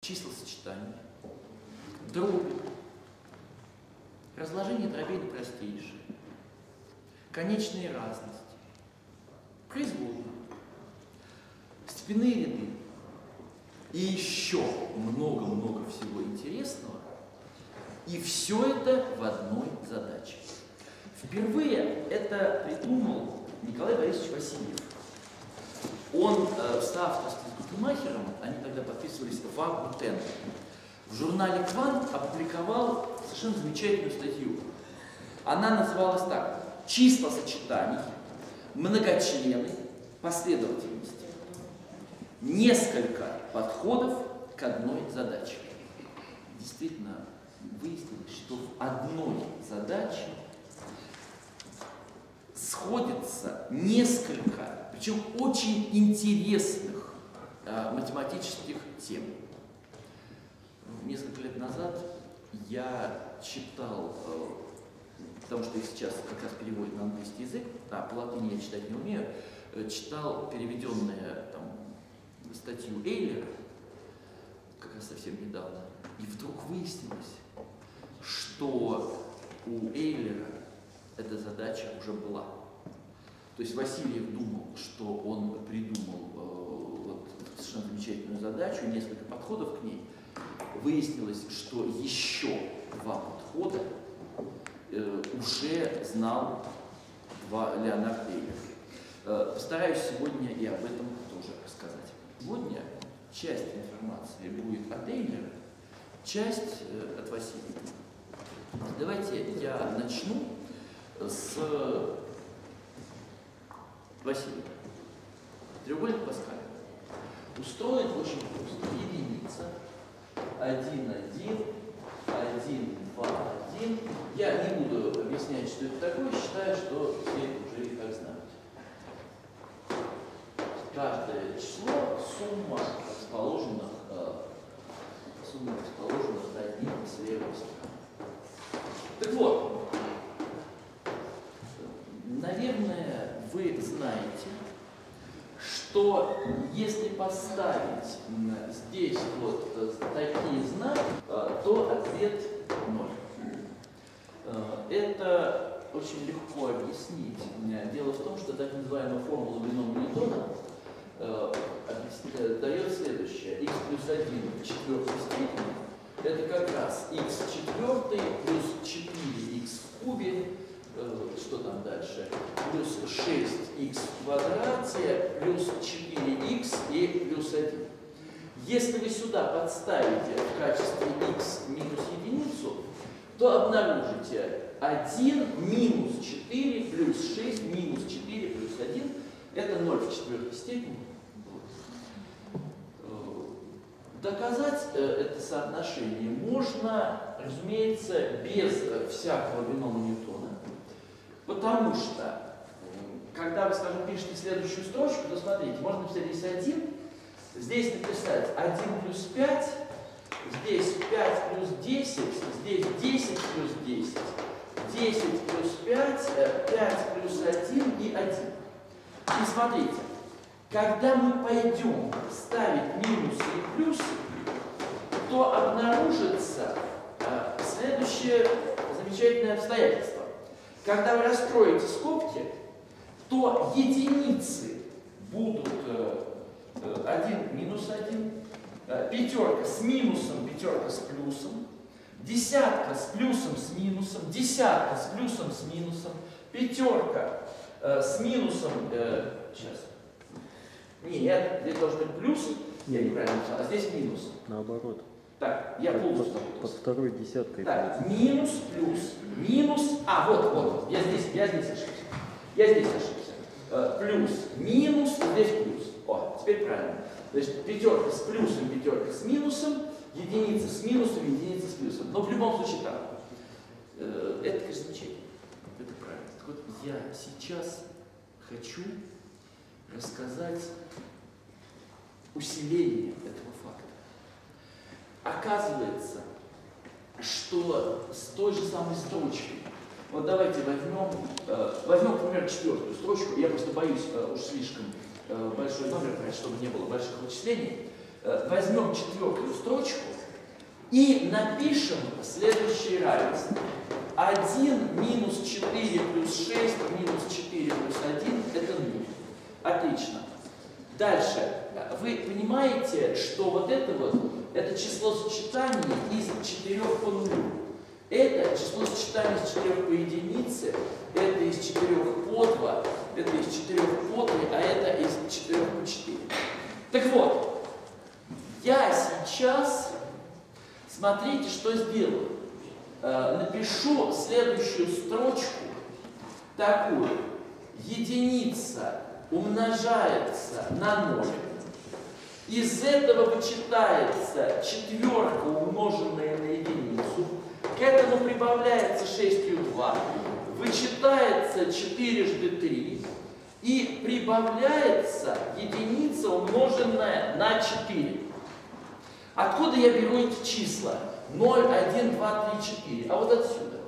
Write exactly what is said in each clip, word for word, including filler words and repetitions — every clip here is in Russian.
числосочетания, дроби, разложение дробей на простейшие, конечные разности, производные, степенные ряды и еще много-много всего интересного. И все это в одной задаче. Впервые это придумал Николай Борисович Васильев. Он э, в соавторстве с Гутемахером, они тогда подписывались в ВАГУТЕН, в журнале «Квант» опубликовал совершенно замечательную статью. Она называлась так: «Числа сочетаний, многочлены, последовательности. Несколько подходов к одной задаче». Действительно, выяснилось, что в одной задаче сходятся несколько, причем очень интересных э, математических тем. Несколько лет назад я читал, э, потому что я сейчас как раз переводит на английский язык, а по латыни я читать не умею, э, читал переведенную там статью Эйлера, как раз совсем недавно, и вдруг выяснилось, что у Эйлера эта задача уже была. То есть Васильев думал, что он придумал э, вот, совершенно замечательную задачу, несколько подходов к ней. Выяснилось, что еще два подхода э, уже знал Леонард Эйлер. Э, постараюсь сегодня и об этом тоже рассказать. Сегодня часть информации будет от Эйлера, часть э, от Васильева. Давайте я начну с Васильева. Треугольник Паскаля устроен очень просто. Единица, один, один, один, два, один. Я не буду объяснять, что это такое, считаю, что все это уже и так знают. Каждое число — сумма расположенных, сумма расположенных над ним с левой стороны. Так вот, наверное, вы знаете, что если поставить здесь вот такие знаки, то ответ ноль. Это очень легко объяснить. Дело в том, что так называемая формула бинома Ньютона дает следующее: х плюс один в четвертой степени — это как раз х в четвертой плюс четыре х в кубе, что там дальше, плюс шесть х в квадрате, плюс четыре х и плюс один. Если вы сюда подставите в качестве х минус единицу, то обнаружите один минус четыре плюс шесть минус четыре плюс один. Это ноль в четвертой степени. Доказать это соотношение можно, разумеется, без всякого бинома Ньютона. Потому что, когда вы, скажем, пишете следующую строчку, то смотрите, можно написать здесь один, здесь написать один плюс пять, здесь пять плюс десять, здесь десять плюс десять, десять плюс пять, пять плюс один и один. И смотрите, когда мы пойдем ставить минусы и плюсы, то обнаружится э, следующее замечательное обстоятельство. Когда вы раскроете скобки, то единицы будут один минус один, пятерка с минусом, пятерка с плюсом, десятка с плюсом, с минусом, десятка с плюсом, с минусом, пятерка э, с минусом, э, сейчас, нет, здесь должен быть плюс, я неправильно написал, а здесь минус. Наоборот. Так, я полностью под, под второй десяткой. Так, минус, плюс, минус, а, вот, вот, я здесь, я здесь ошибся. Я здесь ошибся. Э, плюс, минус, здесь плюс. О, теперь правильно. Значит, пятерка с плюсом, пятерка с минусом, единица с минусом, единица с плюсом. Но в любом случае так. Э, это, конечно, замечательно. Это правильно. Так вот, я сейчас хочу рассказать усиление этого факта. Оказывается, что с той же самой строчкой, вот давайте возьмем, э, возьмем, например, четвертую строчку, я просто боюсь э, уж слишком э, большой номер брать, чтобы не было больших вычислений. возьмем четвертую строчку и напишем следующее равенство. один минус четыре плюс шесть минус четыре плюс один это ноль. Отлично. Дальше. Вы понимаете, что вот это вот, это число сочетаний из четырёх по нулю. Это число сочетаний из четырёх по единице, это из четырёх по два, это из четырёх по три, а это из четырёх по четыре. Так вот, я сейчас, смотрите, что сделаю. Э, напишу следующую строчку такую. Единица умножается на ноль. Из этого вычитается четверка, умноженная на единицу. К этому прибавляется шестью два. Вычитается четырежды три. И прибавляется единица, умноженная на четыре. Откуда я беру эти числа? ноль, один, два, три, четыре. А вот отсюда.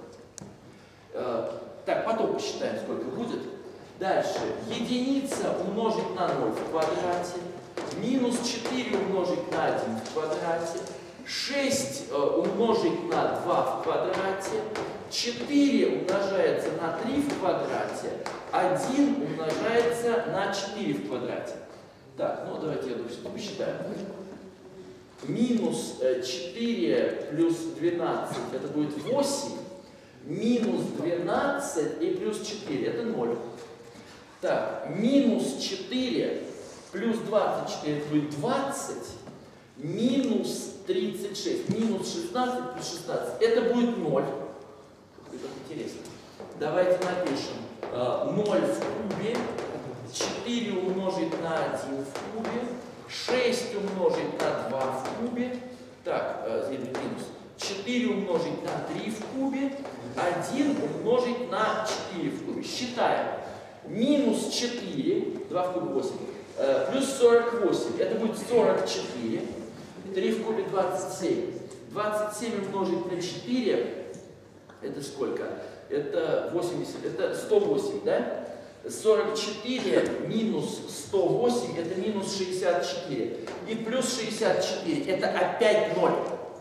Э, так, потом посчитаем, сколько будет. Дальше. Единица умножить на ноль в квадрате. Минус четыре умножить на один в квадрате. шесть э, умножить на два в квадрате. четыре умножается на три в квадрате. один умножается на четыре в квадрате. Так, ну давайте я все посчитаю. Минус четыре плюс двенадцать это будет восемь. Минус двенадцать и плюс четыре это ноль. Так, минус четыре плюс двадцать четыре это будет двадцать. Минус тридцать шесть, минус шестнадцать плюс шестнадцать это будет ноль. Это интересно. Давайте напишем ноль в кубе. четыре умножить на один в кубе. шесть умножить на два в кубе. Так, здесь минус. четыре умножить на три в кубе. один умножить на четыре в кубе. Считаем. Минус четыре, два в кубе восемь, э, плюс сорок восемь. Это будет сорок четыре. три в кубе двадцать семь. двадцать семь умножить на четыре. Это сколько? Это восемьдесят. Это сто восемь, да? сорок четыре минус сто восемь это минус шестьдесят четыре. И плюс шестьдесят четыре это опять ноль.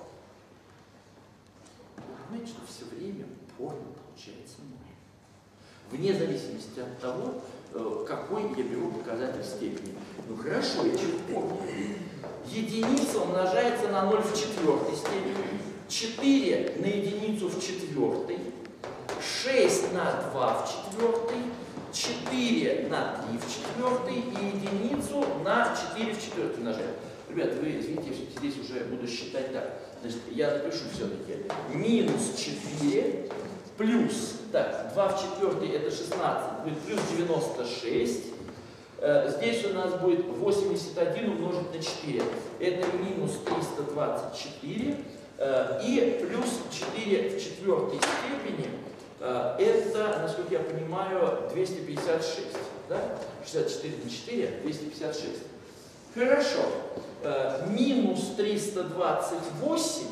Понимаете, что все время упорно получается ноль. Вне зависимости от того, какой я беру показатель степени. Ну хорошо, я чего помню. Единица умножается на ноль в четвертой степени. четыре на единицу в четвертой. шесть на два в четвертой. четыре на три в четвертой и единицу на четыре в четвертой умножаем. Ребята, вы извините, здесь уже буду считать так. Значит, я напишу все-таки. Минус четыре плюс, так, два в четвертой это шестнадцать, будет плюс девяносто шесть. Э, здесь у нас будет восемьдесят один умножить на четыре. Это минус триста двадцать четыре. Э, и плюс четыре в четвертой степени. Это, насколько я понимаю, двести пятьдесят шесть. Да? шестьдесят четыре на четыре, двести пятьдесят шесть. Хорошо. Минус триста двадцать восемь.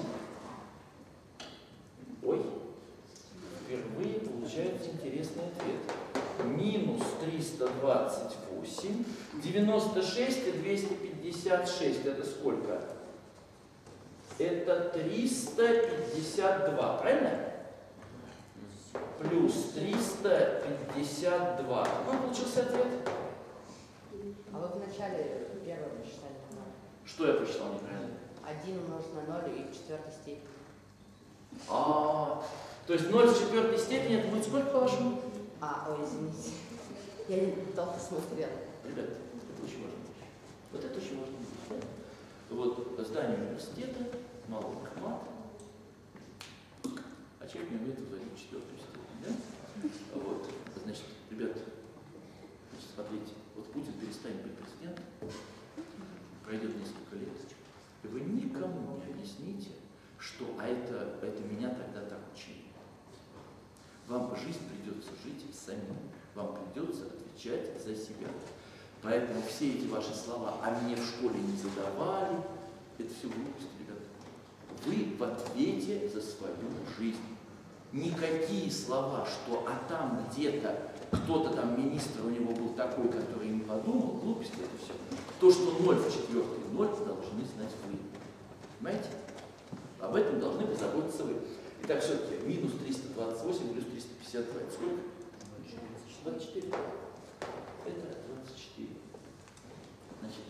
Ой, впервые получается интересный ответ. Минус триста двадцать восемь. девяносто шесть и двести пятьдесят шесть. Это сколько? Это триста пятьдесят два, правильно? Плюс триста пятьдесят два. Какой получился ответ? А вы в начале первого посчитали ноль. Что я посчитал неправильно? один умножить на ноль и в четвертой степени. А, то есть ноль в четвертой степени это будет сколько, по-вашему? А, ой, извините. Я не плохо смотрела. Ребят, это очень важно. Вот это очень важно. Вот здание университета, малый охват. А человек не умеет вводить четвертую степень. Да? Вот, значит, ребят, значит, смотрите, вот Путин перестанет быть президентом, пройдет несколько лет, и вы никому не объясните, что а это, это меня тогда так учили. Вам жизнь придется жить самим, вам придется отвечать за себя. Поэтому все эти ваши слова «а мне в школе не задавали», это все глупости, ребята. Вы в ответе за свою жизнь. Никакие слова, что «а там где-то кто-то там, министр у него был такой, который не подумал, глупости это все. То, что ноль в четвертой ноль, должны знать вы. Понимаете? Об этом должны позаботиться вы. Итак, все-таки минус триста двадцать восемь плюс триста пятьдесят два. Это сколько? двадцать четыре. Это двадцать четыре. Значит,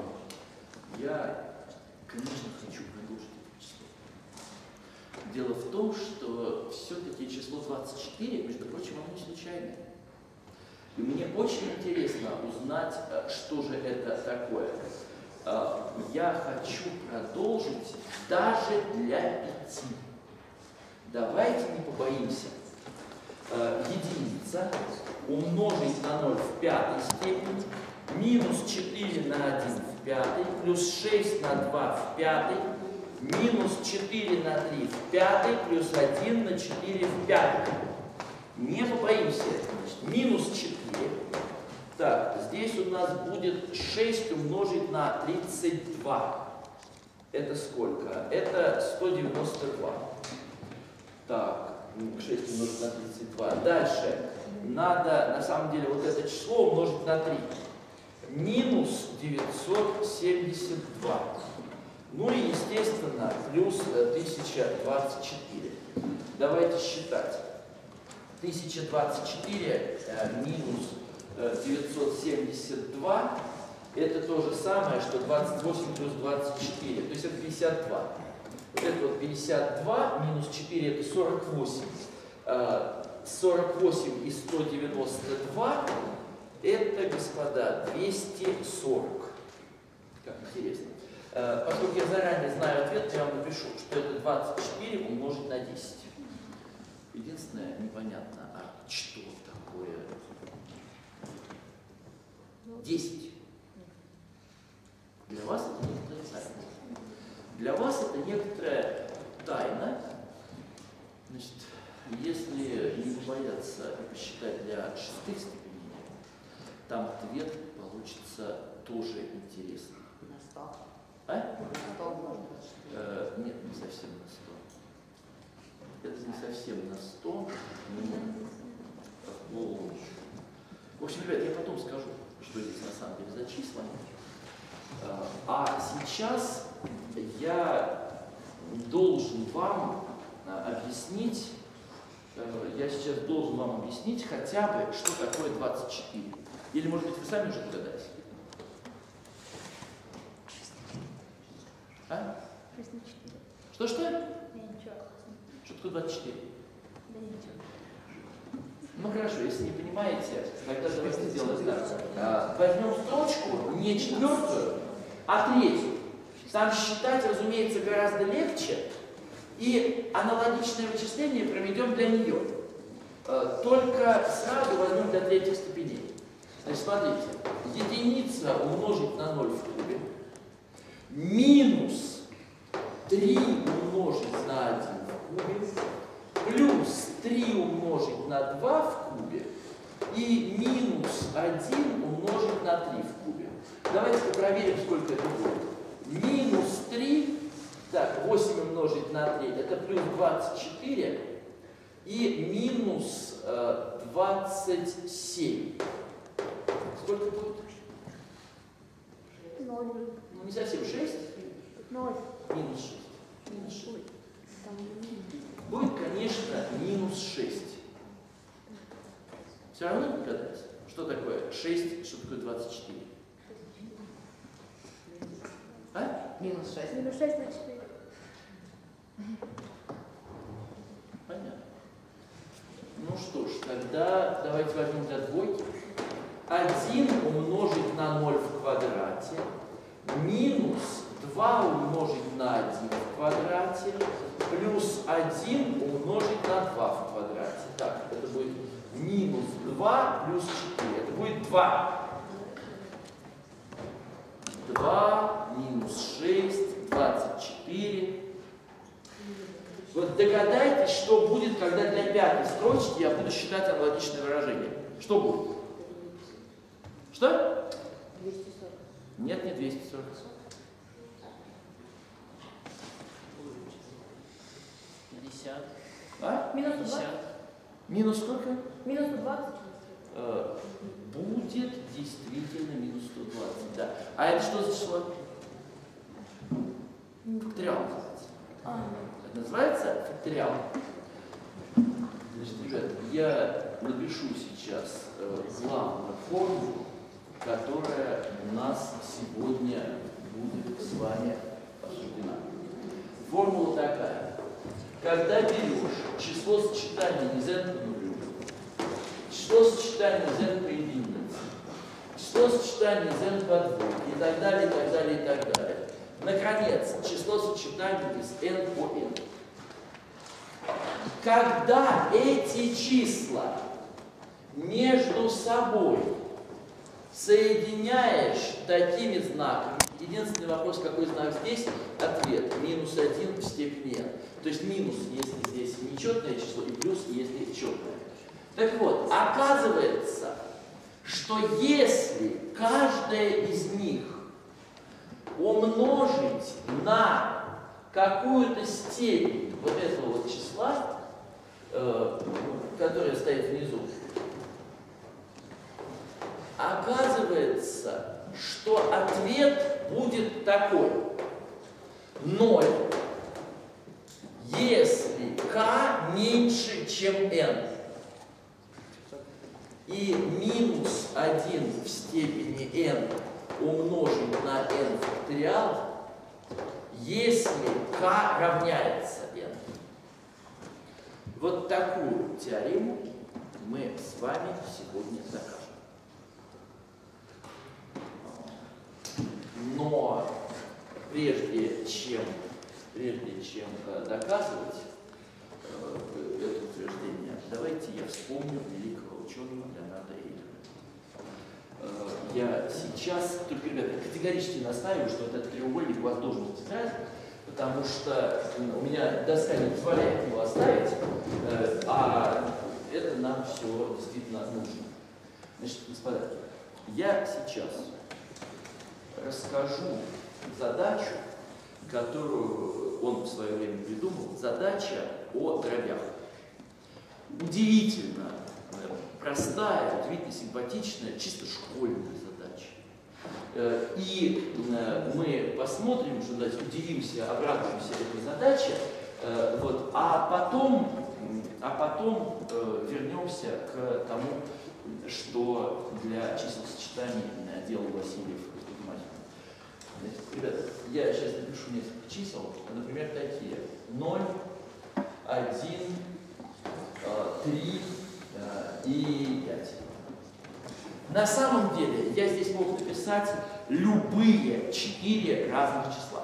я, конечно, хочу продолжить это число. Дело в том, что все-таки число двадцать четыре, между прочим, оно не случайное. И мне очень интересно узнать, что же это такое. Я хочу продолжить даже для пяти. Давайте не побоимся. Единица умножить на ноль в пятой степени, минус четыре на один в пятой, плюс шесть на два в пятой, минус четыре на три в пятой, плюс один на четыре в пятой. Не побоимся. Значит, минус четыре. Так, здесь у нас будет шесть умножить на тридцать два. Это сколько? Это сто девяносто два. Так, шесть умножить на тридцать два. Дальше надо, на самом деле, вот это число умножить на три. Минус девятьсот семьдесят два. Ну и, естественно, плюс тысяча двадцать четыре. Давайте считать. тысяча двадцать четыре минус девятьсот семьдесят два, это то же самое, что двадцать восемь плюс двадцать четыре, то есть это пятьдесят два. Вот это вот пятьдесят два минус четыре это сорок восемь. сорок восемь и сто девяносто два это, господа, двести сорок. Как интересно. Поскольку я заранее знаю ответ, я вам напишу, что это двадцать четыре умножить на десять. Единственное, непонятно, а что такое десять? Для вас это некоторая тайна. Для вас это некоторая тайна. Значит, если не бояться посчитать для шестых степеней, там ответ получится тоже интересный. На сто. А? На сто можно. Э, нет, не совсем на сто. Это не совсем на сто. Ну, в общем, ребят, я потом скажу, что здесь на самом деле за числа. А сейчас я должен вам объяснить, я сейчас должен вам объяснить хотя бы, что такое двадцать четыре. Или, может быть, вы сами уже догадались? А? Что-что? Что такое двадцать четыре? Да ничего. Ну хорошо, если не понимаете, тогда давайте сделаем так. Возьмем строчку не четвертую, а третью. Там считать, разумеется, гораздо легче. И аналогичное вычисление проведем для нее. Только сразу возьмем для третьих степеней. Значит, смотрите. Единица умножить на ноль в кубе. Минус три умножить на один в кубе. Плюс три умножить на два в кубе. И минус один умножить на три в кубе. Давайте проверим, сколько это будет. Минус три. Так, восемь умножить на три, это плюс двадцать четыре и минус э, двадцать семь. Сколько будет? Ноль. Ну, не совсем шесть. Ноль. Минус шесть. Минус шесть. Там Будет, конечно, минус шесть. Все равно не догадались, что такое шесть, что такое двадцать четыре. А? Минус шесть. минус шесть на четыре. Понятно. Ну что ж, тогда давайте возьмем для двойки. один умножить на ноль в квадрате минус два умножить на один в квадрате плюс один умножить на два в квадрате. Так, это будет минус два плюс четыре. Это будет два. два минус шесть, двадцать четыре. Вот догадайтесь, что будет, когда для пятой строчки я буду считать аналогичное выражение. Что будет? Что? двести сорок. Нет, не двести сорок. пятьдесят. А? Минус пятьдесят. двадцать. Минус сколько? Минус двадцать. э, будет действительно минус сто двадцать. Да. А это что за число? Факториал называется. Это называется факториал. Значит, ребят, я напишу сейчас э, главную формулу, которая у нас сегодня будет с вами обсуждена. Формула такая. Когда берешь число сочетания из n по нулю, число сочетания из n по единице, число сочетания из n по двойке и так далее, и так далее, и так далее. Наконец, число сочетаний из n по n. Когда эти числа между собой соединяешь такими знаками, единственный вопрос, какой знак здесь, ответ минус один в степени n. То есть минус, если здесь нечетное число, и плюс, если четное. Так вот, оказывается, что если каждая из них умножить на какую-то степень вот этого вот числа, э, которое стоит внизу, оказывается, что ответ будет такой. ноль, если k меньше, чем n. И минус один в степени n умножить на n факториал, если k равняется n. Вот такую теорему мы с вами сегодня докажем. Но прежде чем, прежде чем доказывать это утверждение, давайте я вспомню великого ученого Леонарда Эйлера. Я сейчас, только, ребята, категорически настаиваю, что этот треугольник у вас должен быть тетрадь, потому что у меня доска не позволяет его оставить, а это нам все действительно нужно. Значит, господа, я сейчас расскажу задачу, которую он в свое время придумал, задача о дробях. Удивительно простая, удивительно симпатичная, чисто школьная задача. И мы посмотрим, что дать, удивимся, обрадуемся этой задаче, вот, а потом, а потом вернемся к тому, что для числосочетаний делал Васильев. Ребята, я сейчас напишу несколько чисел, например, такие: ноль, один, три и пять. На самом деле я здесь мог написать любые четыре разных числа.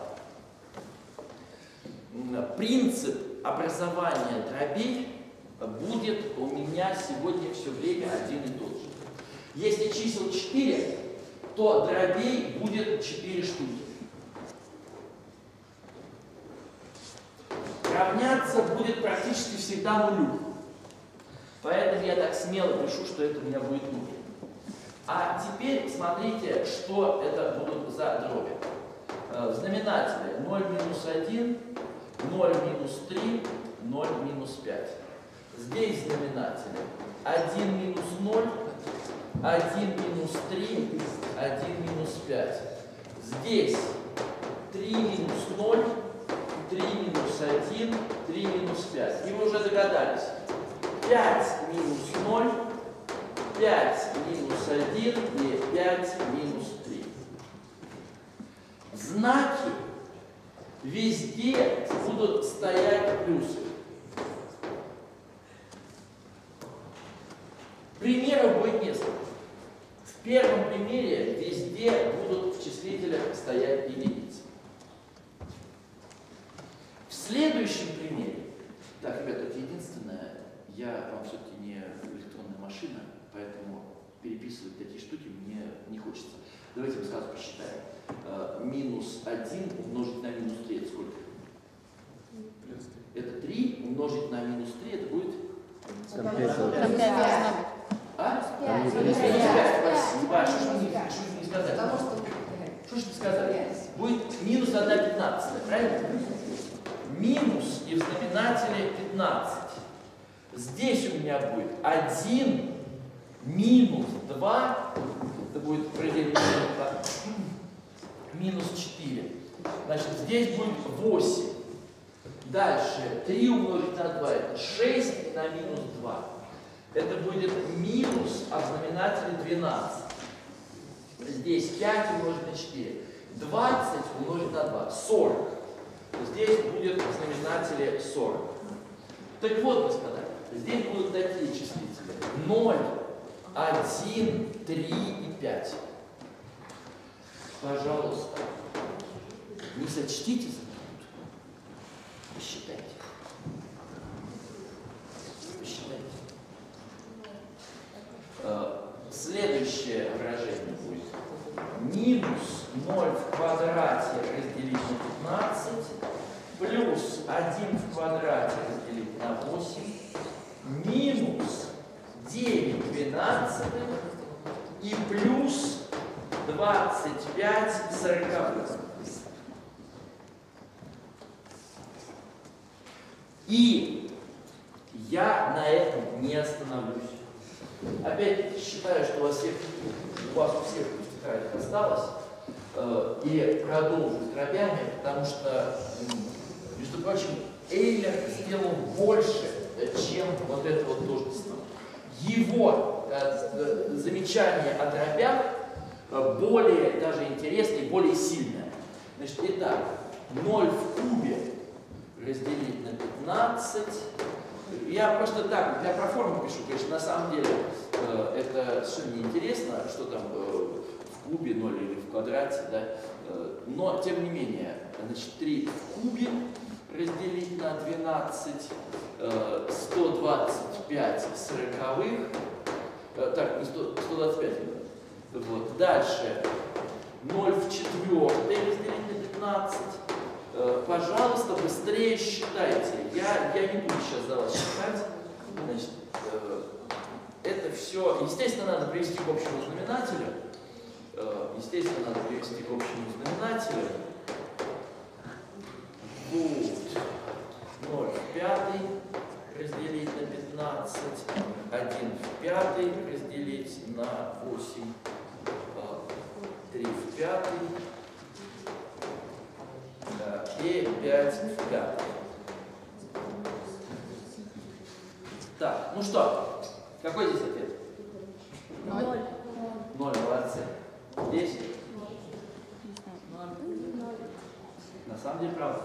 Принцип образования дробей будет у меня сегодня все время один и тот же. Если чисел четыре, то дробей будет четыре штуки. Равняться будет практически всегда нулю. Поэтому я так смело пишу, что это у меня будет нуль. А теперь смотрите, что это будут за дроби. В знаменателе ноль минус один, ноль минус три, ноль минус пять. Здесь в знаменателе один минус ноль, один минус три, один минус пять. Здесь три минус ноль, три минус один, три минус пять. И вы уже догадались. пять минус ноль, пять минус один и пять минус три. Знаки везде будут стоять плюсы. Примеров будет несколько. В первом примере везде будут в числителях стоять единицы. В следующем примере, так, ребята, это единственное, я вам все-таки не электронная машина, поэтому переписывать такие штуки мне не хочется. Давайте мы сразу посчитаем. Uh, минус один умножить на минус три, это сколько? Это три умножить на минус три, это будет? Там пять должно Там быть. пять должно быть. А? Там не Пять. пять. Спасибо. А что ж вы не, что ж вы не сказали? Потому что Что ж не сказали? Будет минус одна пятнадцатая, правильно? Минус и в знаменателе пятнадцать. Здесь у меня будет один минус два, это будет предельный результат, минус четыре. Значит, здесь будет восемь. Дальше три умножить на два, это шесть на минус два. Это будет минус, а в знаменателе двенадцать. Здесь пять умножить на четыре. двадцать умножить на два, сорок. Здесь будет в знаменателе сорок. Так вот, господа, здесь будут такие числители. ноль, один, три и пять. Пожалуйста, не сочтите за минуту. Посчитайте. Посчитайте. Следующее выражение будет минус ноль в квадрате разделить на пятнадцать плюс один в квадрате разделить на восемь минус девять двенадцатых и плюс двадцать пять сороковых. И я на этом не остановлюсь. Опять считаю, что у вас, всех, у, вас у всех в тетрадях осталось, э, и продолжу с дробями, потому что, между прочим, Эйлер сделал больше, чем вот это вот тождество. Его э, замечание о дробях э, более даже интересное и более сильное. Значит, итак, ноль в кубе разделить на пятнадцать. Я просто так, для проформы пишу, конечно, на самом деле э, это совершенно неинтересно, что там э, в кубе ноль или в квадрате, да, э, но тем не менее, значит, три в кубе разделить на двенадцать, э, сто двадцать пять сороковых, э, так, не сто, сто двадцать пять, вот, дальше ноль в четвертой разделить на пятнадцать. Пожалуйста, быстрее считайте. Я, я не буду сейчас за вас считать. Значит, э, это все, естественно, надо привести к общему знаменателю. Э, естественно, надо привести к общему знаменателю. Вот. ноль в пятый разделить на пятнадцать. один в пятый разделить на восемь. три в пятый. И пять в пятый. Так, ну что, какой здесь ответ? Ноль. Ноль, молодцы. Здесь? На самом деле, правда.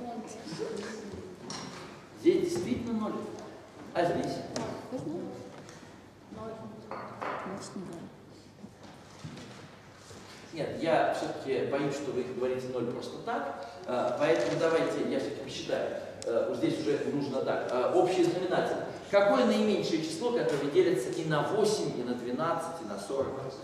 Здесь действительно ноль. А здесь? Нет, я все-таки боюсь, что вы говорите ноль просто так, поэтому давайте я все-таки посчитаю. Здесь уже нужно так. Общий знаменатель. Какое наименьшее число, которое делится и на восемь, и на двенадцать, и на сорок?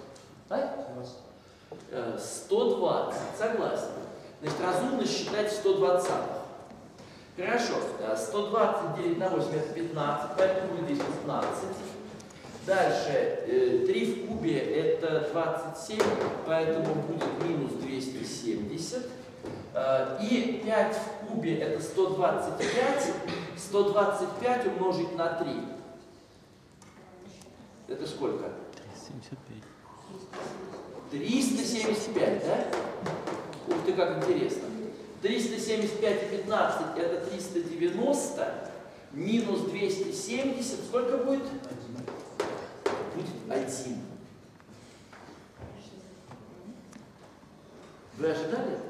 А? сто двадцать, согласен. Значит, разумно считать сто двадцать. Хорошо, сто двадцать делить на восемь это пятнадцать, поэтому будет здесь пятнадцать. Дальше, три в кубе это двадцать семь, поэтому будет минус двести семьдесят. И пять в кубе это сто двадцать пять. сто двадцать пять умножить на три. Это сколько? триста семьдесят пять, да? Ух ты, как интересно. триста семьдесят пять и пятнадцать это триста девяносто. Минус двести семьдесят. Сколько будет? Будет один. Вы ожидали это?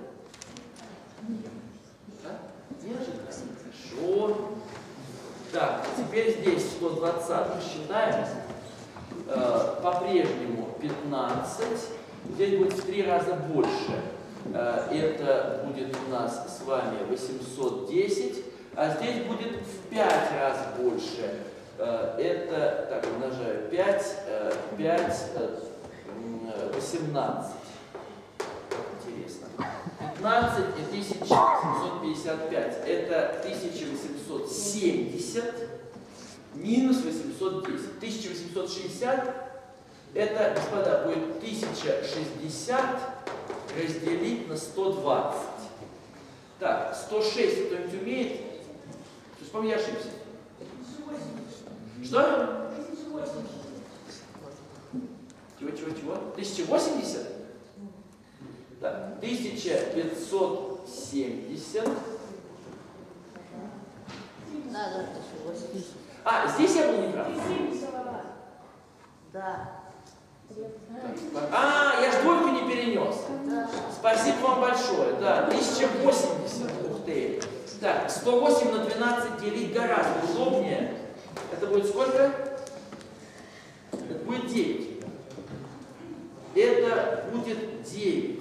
Да? Не ожидали. Хорошо. Так, теперь здесь сто двадцать считаем. Э, по-прежнему пятнадцать. Здесь будет в три раза больше. Э, это будет у нас с вами восемьсот десять. А здесь будет в пять раз больше. Это, так, умножаю, пять, пять, восемнадцать. Интересно. пятнадцать и тысяча восемьсот пятьдесят пять. Это тысяча восемьсот семьдесят минус восемьсот десять. тысяча восемьсот шестьдесят. Это, господа, будет тысяча шестьдесят разделить на сто двадцать. Так, сто шесть кто-нибудь умеет? Вспомни, я ошибся. Что? Чего, чего, чего? тысяча восемьдесят? Да. тысяча пятьсот семьдесят. Да, да, тысяча восемьдесят. А, здесь я был неправ. Да. А, я ж двойку не перенес. Да. Спасибо вам большое. Да, тысяча восемьдесят. Ух ты. Так, сто восемь на двенадцать делить гораздо удобнее. Это будет сколько? Это будет девять. Это будет девять.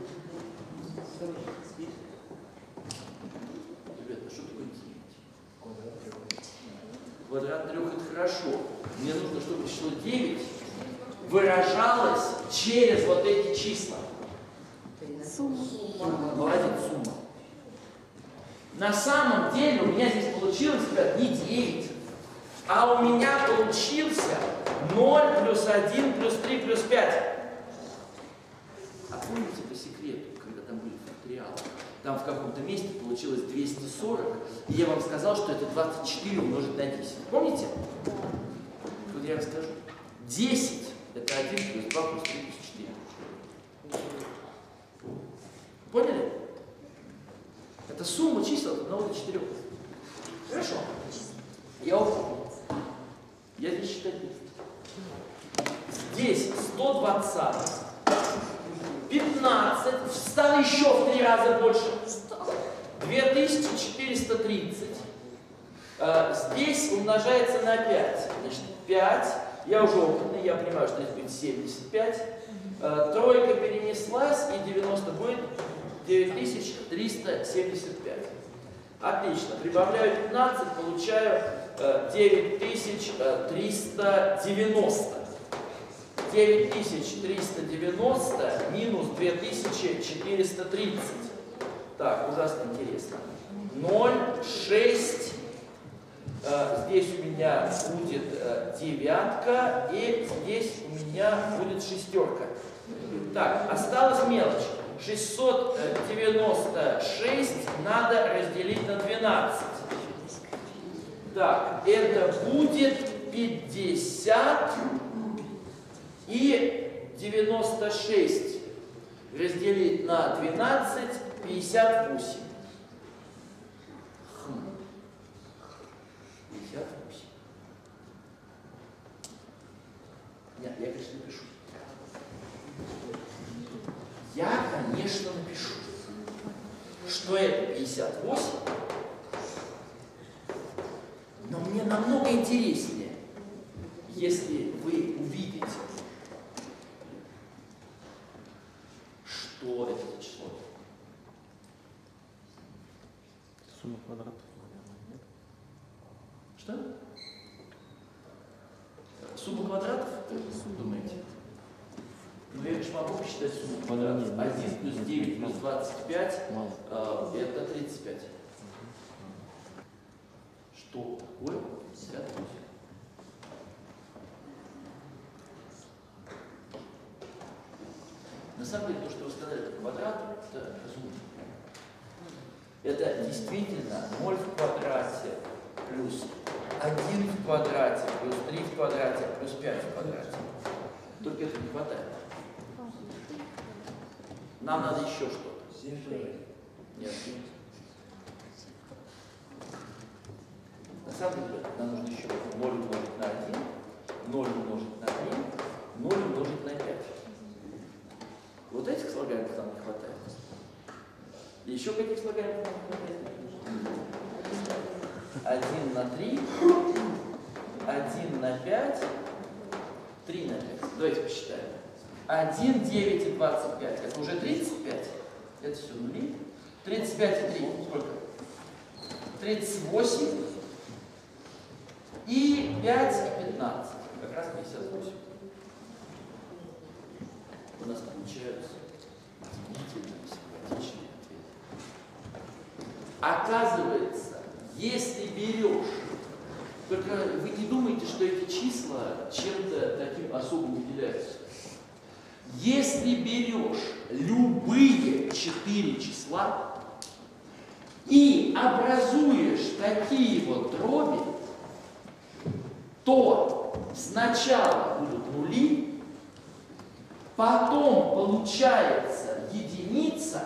Ребята, что такое девять? Квадрат трех это хорошо. Мне нужно, чтобы число девять выражалось через вот эти числа. Сумма. Молодец, сумма. На самом деле у меня здесь получилось, ребят, не девять, а у меня получился ноль плюс один плюс три плюс пять. А помните по секрету, когда там были факториалы, там в каком-то месте получилось двести сорок, и я вам сказал, что это двадцать четыре умножить на десять. Помните? Вот я вам скажу. десять это один плюс два плюс три плюс четыре. Поняли? Это сумма чисел от одного до четырёх. Хорошо. Я упомнил. Я здесь считать буду. Здесь сто двадцать. пятнадцать. Стало еще в три раза больше. две тысячи четыреста тридцать. Здесь умножается на пять. Значит, пять. Я уже опытный, я понимаю, что здесь будет семьдесят пять. Тройка перенеслась, и девяносто будет девять тысяч триста семьдесят пять. Отлично. Прибавляю пятнадцать, получаю девять тысяч триста девяносто. девять тысяч триста девяносто минус две тысячи четыреста тридцать. Так, ужасно интересно. ноль, шесть. Здесь у меня будет девятка, и здесь у меня будет шестерка. Так, осталась мелочь. шестьсот девяносто шесть надо разделить на двенадцать. Так, это будет пятьдесят и девяносто шесть разделить на двенадцать, пятьдесят восемь. пятьдесят восемь. Нет, я, конечно, напишу. Я, конечно, напишу, что это пятьдесят восемь, но мне намного интереснее, если вы увидите, что это за число. Сумма квадратов. Что? Сумма квадратов? Думаете? Ну, я же могу посчитать сумму квадратов. один плюс девять плюс двадцать пять э, это тридцать пять. Что такое пятьдесят восемь? На самом деле, то, что вы сказали, это квадрат, это разумно. Это действительно ноль в квадрате плюс один в квадрате плюс три в квадрате плюс пять в квадрате. Только этого не хватает. Нам надо еще что-то. Нет. На самом деле нам нужно еще ноль умножить на один, ноль умножить на три, ноль умножить на пять. Вот этих слагаемых нам не хватает. И еще каких слагаемых нам не хватает? один на три, один на пять, три на пять. Давайте посчитаем. один, девять и двадцать пять. Это уже тридцать пять. Это все нули. тридцать пять и три. Сколько? тридцать восемь. И пять и пятнадцать. Как раз пятьдесят восемь. У нас получаются удивительно симпатичные ответы. Оказывается, если берешь, только вы не думаете, что эти числа чем-то таким особым выделяются. Если берешь любые четыре числа и образуешь такие вот дроби, то сначала будут нули, Потом получается единица,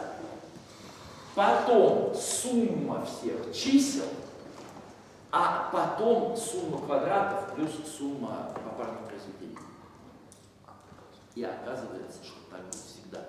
потом сумма всех чисел, а потом сумма квадратов плюс сумма попарных произведений. И оказывается, что так будет всегда.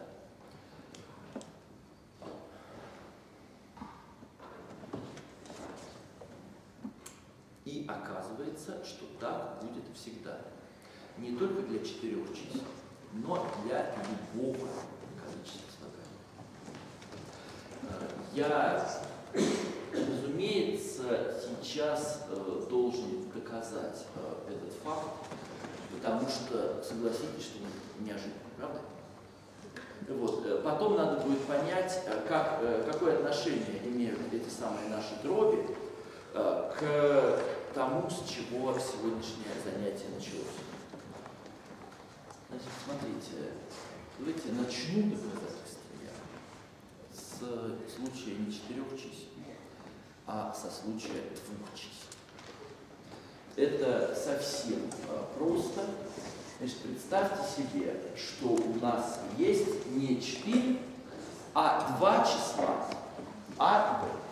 И оказывается, что так будет всегда. Не только для четырех чисел, но для любого количества слагаемых. Я, разумеется, сейчас э, должен доказать э, этот факт, потому что, согласитесь, что неожиданно, правда? Вот. э, Потом надо будет понять, э, как, э, какое отношение имеют эти самые наши дроби э, к тому, с чего сегодняшнее занятие началось. Значит, смотрите, давайте начну доказательство я с случая не четырех чисел, а со случая двух чисел. Это совсем просто. Значит, представьте себе, что у нас есть не четыре, а два числа А и Б.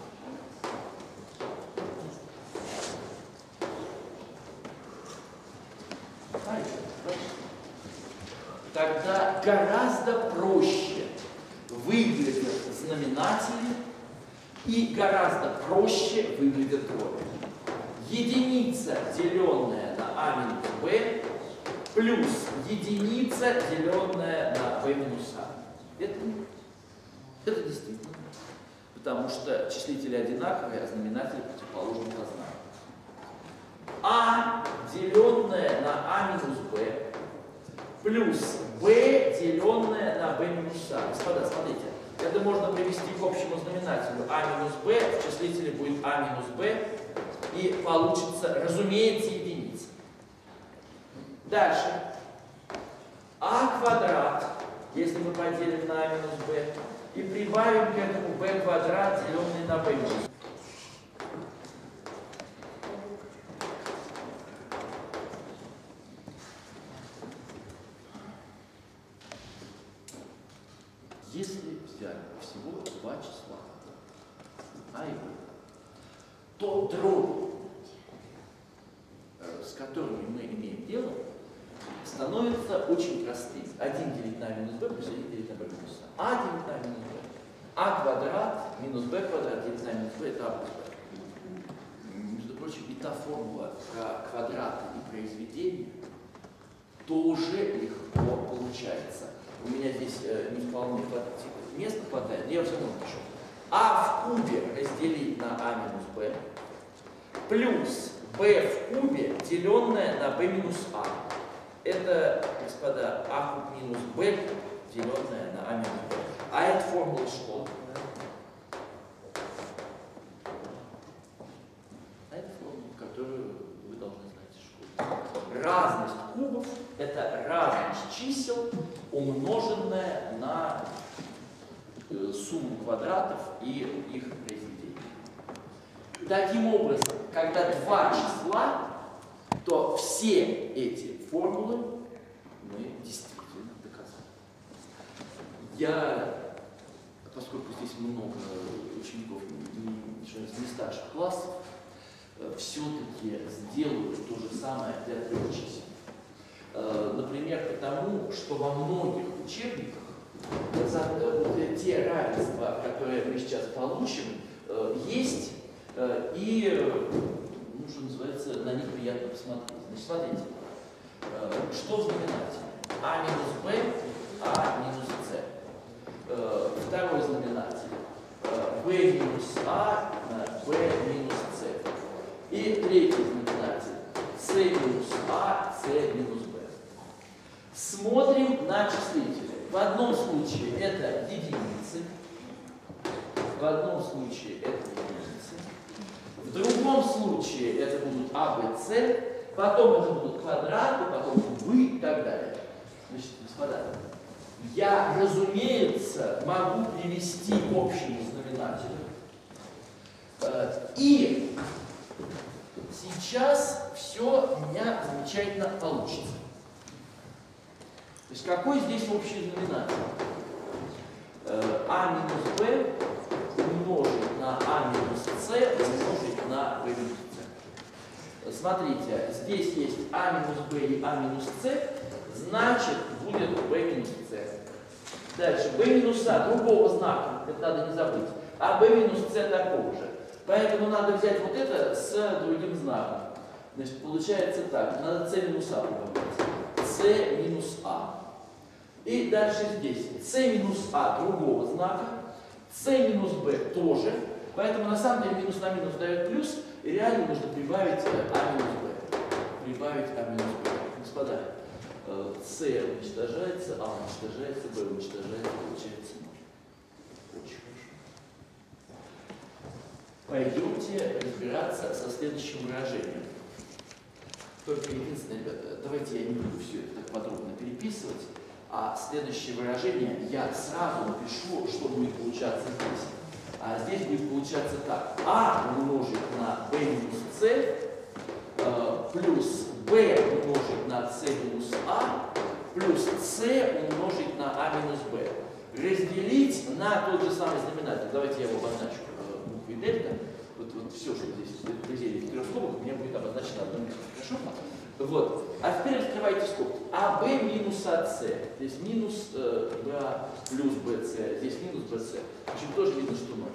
Тогда гораздо проще выглядят знаменатели и гораздо проще выглядят дроби. Единица, деленная на А минус Б, плюс единица, деленная на B минус А. Это, это действительно. Потому что числители одинаковые, а знаменатели противоположны по знаку. А, деленная на А минус Б, плюс b, деленное на b минус а. Господа, смотрите, это можно привести к общему знаменателю. А минус b, в числителе будет А минус b, и получится, разумеется, единица. Дальше. А квадрат, если мы поделим на А минус b, и прибавим к этому b квадрат, деленный на b минус. Если взять всего два числа А и Б, то дроби, с которыми мы имеем дело, становятся очень простыми. один делить на А минус Б плюс один делить на Б минус А. А делить на А минус Б. А квадрат минус Б квадрат делить на А минус Б это А плюс Б. Между прочим, и та формула про квадраты и произведения тоже легко получается. У меня здесь э, не вполне хватает, места хватает, но я все равно напишу. А в кубе разделить на А минус Б плюс b в кубе, деленное на b минус а. Это, господа, а куб минус b, деленное на а минус b. А это формула что? А это формула, которую вы должны знать из школы. Разность кубов – это разность чисел, умноженная на э, сумму квадратов и их произведение. Таким образом, когда два числа, то все эти формулы мы действительно доказали. Я, поскольку здесь много учеников не, не старших классов, все-таки сделаю то же самое для трех чисел. Например, потому что во многих учебниках те равенства, которые мы сейчас получим, есть, и, ну, что называется, на них приятно посмотреть. Значит, смотрите, что в знаменателе? А минус b, а минус c. Второй знаменатель. b минус а на b минус c. И третий знаменатель. c минус а, c минус b. Смотрим на числители. В одном случае это единицы, в одном случае это единицы, в другом случае это будут а, б, с, потом это будут квадраты, потом кубы и так далее. Значит, господа, я, разумеется, могу привести к общему знаменателю. И сейчас все у меня замечательно получится. есть какой здесь общий знаменатель? А минус b умножить на а минус c умножить на b минус c. Смотрите, здесь есть а минус b и а минус c, значит будет b минус c. Дальше b минус a другого знака, это надо не забыть, а b минус c такого же. Поэтому надо взять вот это с другим знаком. Значит, получается так, надо c минус a добавить. c минус a. И дальше здесь c минус a другого знака, c минус b тоже. Поэтому на самом деле минус на минус дает плюс, и реально нужно прибавить а минус b. Прибавить а минус b. Господа, c уничтожается, а уничтожается, b уничтожается, получается ноль. Очень хорошо. Пойдемте разбираться со следующим выражением. Только единственное, ребята, давайте я не буду все это так подробно переписывать, а следующее выражение я сразу напишу, что будет получаться здесь. А здесь будет получаться так. А умножить на b минус c э, плюс b умножить на c минус a плюс c умножить на a минус b. Разделить на тот же самый знаменатель. Давайте я его обозначу буквой дельта. Вот, вот все, что здесь в пределе в трех скобок, у меня будет обозначено одно место. Хорошо? Вот. А теперь открывайте скобки. АБ минус АС. Здесь минус э, БА плюс БС. Здесь минус БС. В общем, тоже видно, что ноль.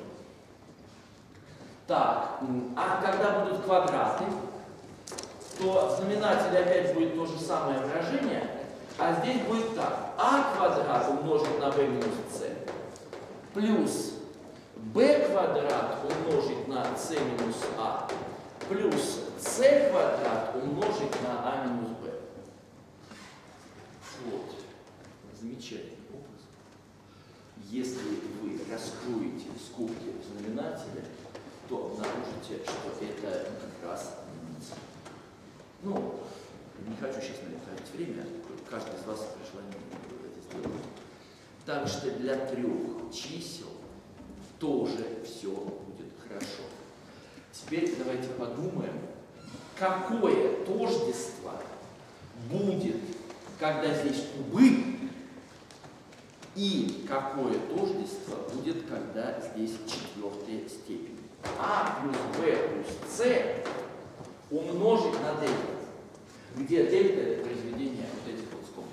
Так, а когда будут квадраты, то в знаменателе опять будет то же самое выражение, а здесь будет так. А квадрат умножить на b минус c плюс b квадрат умножить на c минус a плюс c квадрат умножить на а минус b. Вот. Замечательный образ. Если вы раскроете скобки в знаменателе, то обнаружите, что это как раз единица. Ну, не хочу сейчас на это тратить время, каждый из вас при желании это сделает. Так что для трех чисел тоже все будет хорошо. Теперь давайте подумаем, какое тождество будет, когда здесь кубы, и какое тождество будет, когда здесь четвертая степень. А плюс b плюс c умножить на дельта, где дельта это произведение вот этих вот скобок.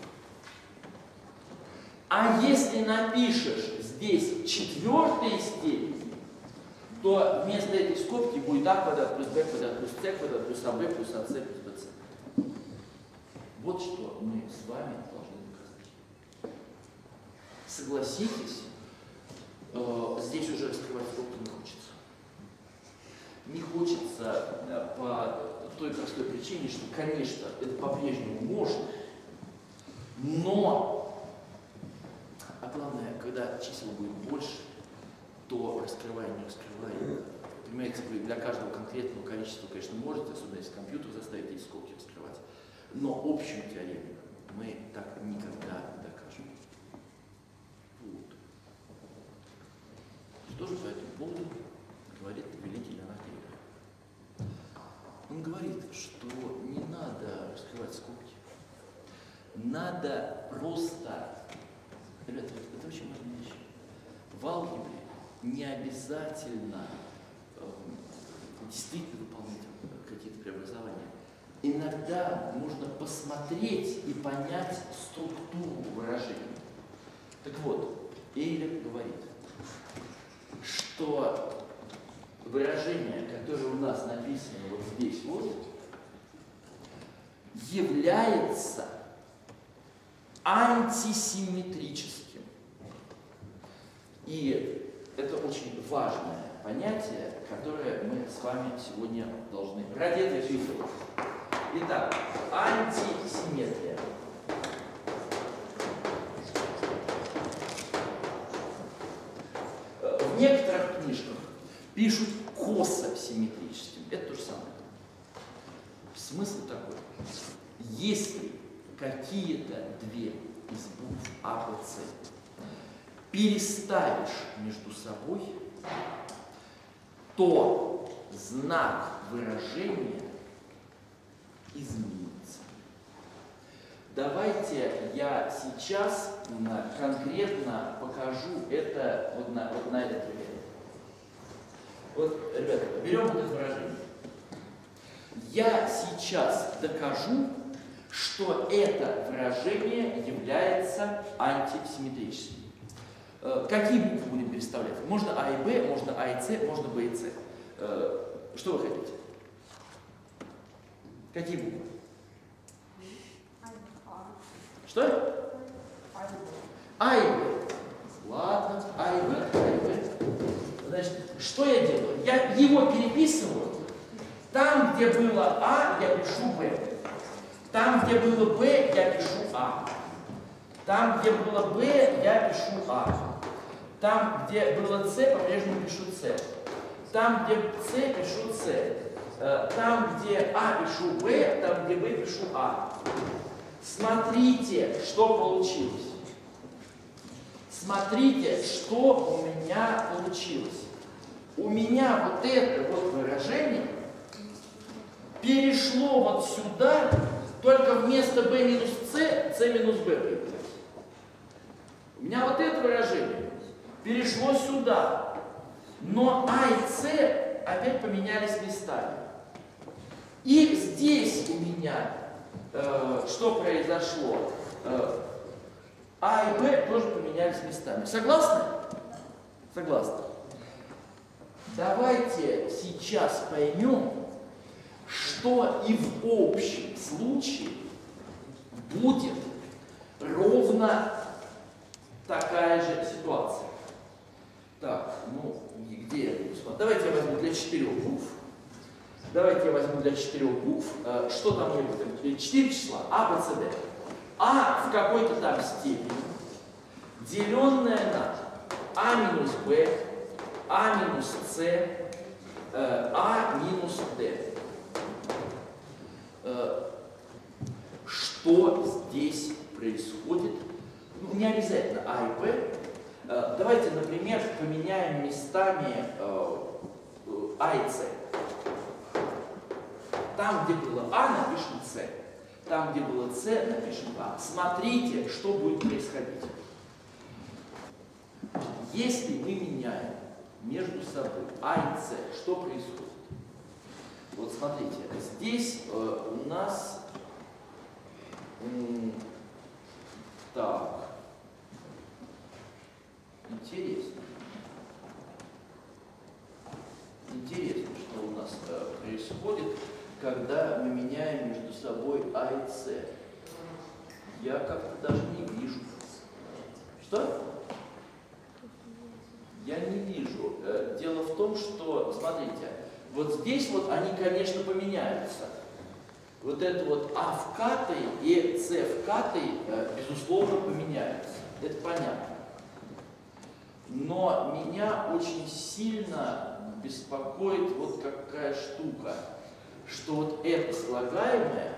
А если напишешь здесь четвертой степени, то вместо этой скобки будет а квадрат плюс b квадрат плюс c квадрат плюс аб плюс ac плюс bc. Вот что мы с вами должны доказать. Согласитесь, э, здесь уже раскрывать скобки не хочется. Не хочется да, по той простой причине, что, конечно, это по-прежнему можно, но, а главное, когда чисел будет больше, то раскрывая, не раскрывая, понимаете, вы для каждого конкретного количества, конечно, можете, особенно если компьютер заставит эти скобки раскрывать, но общую теорему мы так никогда не докажем. Вот. Что же по этому поводу говорит великий Леонард Гейгер? Он говорит, что не надо раскрывать скобки. Надо просто... Ребята, это очень важная вещь. В алгебре не обязательно э, действительно выполнять какие-то преобразования. Иногда можно посмотреть и понять структуру выражения. Так вот, Эйлер говорит, что выражение, которое у нас написано вот здесь вот, является антисимметрическим. И это очень важное понятие, которое мы с вами сегодня должны ради этой жизни. Итак, антисимметрия. В некоторых книжках пишут кососимметрическим. Это то же самое. Смысл такой. Если какие-то две из букв А, Б, С переставишь между собой, то знак выражения изменится. Давайте я сейчас конкретно покажу это вот на, вот на этом примере. Вот, ребята, берем вот это выражение. Я сейчас докажу, что это выражение является антисимметрическим. Какие буквы будем переставлять? Можно А и Б, можно А и С, можно Б и С. Что вы хотите? Какие буквы? Что? А и Б. Ладно, А и Б, А и Б. Значит, что я делаю? Я его переписываю. Там, где было А, я пишу Б. Там, где было Б, я пишу А. Там, где было Б, я пишу А. Там, где было С, по-прежнему пишу С. Там, где С, пишу С. Там, где А, пишу Б, там, где Б, пишу А. Смотрите, что получилось. Смотрите, что у меня получилось. У меня вот это вот выражение перешло вот сюда, только вместо b минус c, c минус b появилось. У меня вот это выражение перешло сюда, но а и c опять поменялись местами. И здесь у меня э, что произошло? Э, а и b тоже поменялись местами. Согласны? Согласны. Давайте сейчас поймем, что и в общем случае будет ровно такая же ситуация. Так, ну, где я буду смотреть? Давайте я возьму для четырех букв. Давайте я возьму для четырех букв. Что там мне будет? Четыре числа. А, Б, С, Д. А в какой-то там степени, деленное на А минус Б, А минус С, А минус Д. Что здесь происходит? Ну, не обязательно А и Б. Давайте, например, поменяем местами А и С. Там, где было А, напишем С. Там, где было С, напишем А. Смотрите, что будет происходить. Если мы меняем между собой А и С, что происходит? Вот смотрите, здесь э, у нас м, так, интересно. Интересно, что у нас э, происходит, когда мы меняем между собой А и С. Я как-то даже не вижу. Что? Я не вижу. Дело в том, что, смотрите, вот здесь вот они, конечно, поменяются. Вот это вот А вкатой и С вкатой, безусловно, поменяются. Это понятно. Но меня очень сильно беспокоит вот какая штука, что вот это слагаемое,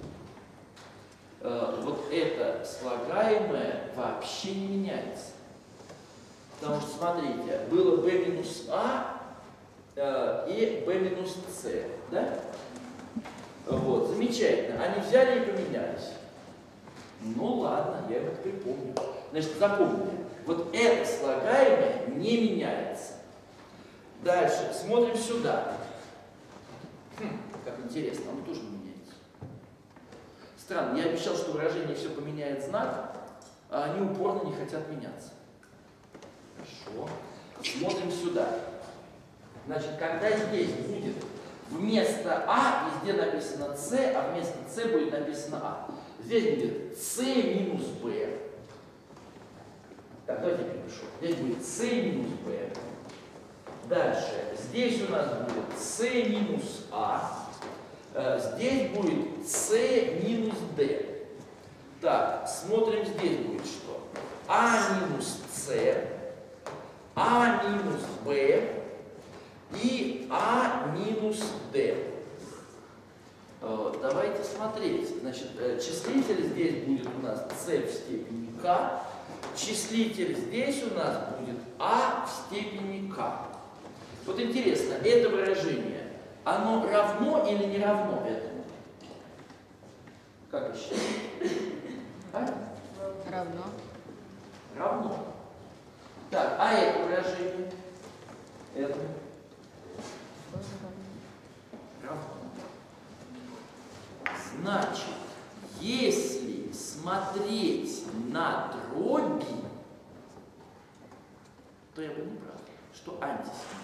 вот это слагаемое вообще не меняется. Потому что, смотрите, было b минус а э, и b минус с, да? Вот, замечательно. Они взяли и поменялись. Ну ладно, я это припомню. Значит, запомните, вот это слагаемое не меняется. Дальше, смотрим сюда. Хм, как интересно, оно тоже не меняется. Странно, я обещал, что выражение все поменяет знак, а они упорно не хотят меняться. Хорошо. Смотрим сюда. Значит, когда здесь будет вместо А везде написано С, а вместо С будет написано А. Здесь будет С минус Б. Так, давайте я перепишу. Здесь будет С минус Б. Дальше. Здесь у нас будет С минус А. Здесь будет С минус Д. Так, смотрим, здесь будет что? А минус С. А минус Б и А минус Д. Давайте смотреть. Значит, числитель здесь будет у нас С в степени К. Числитель здесь у нас будет А в степени К. Вот интересно, это выражение, оно равно или не равно этому? Как вы считаете? А? Равно. Равно. Так, а это выражение? Это? Тоже равно. Равно. Значит, если смотреть на дроби, то я бы не прав, что антисемит.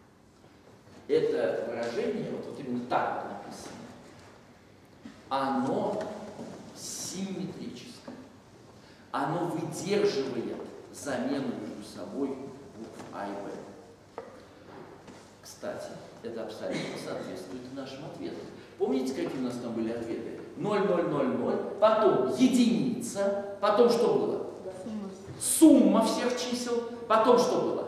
Это выражение, вот, вот именно так вот написано, оно симметрическое. Оно выдерживает замену между собой букв А и Б. Кстати, это абсолютно соответствует нашим ответам. Помните, какие у нас там были ответы? ноль, ноль, ноль, ноль, потом единица, потом что было? Сумма. Сумма всех чисел, потом что было?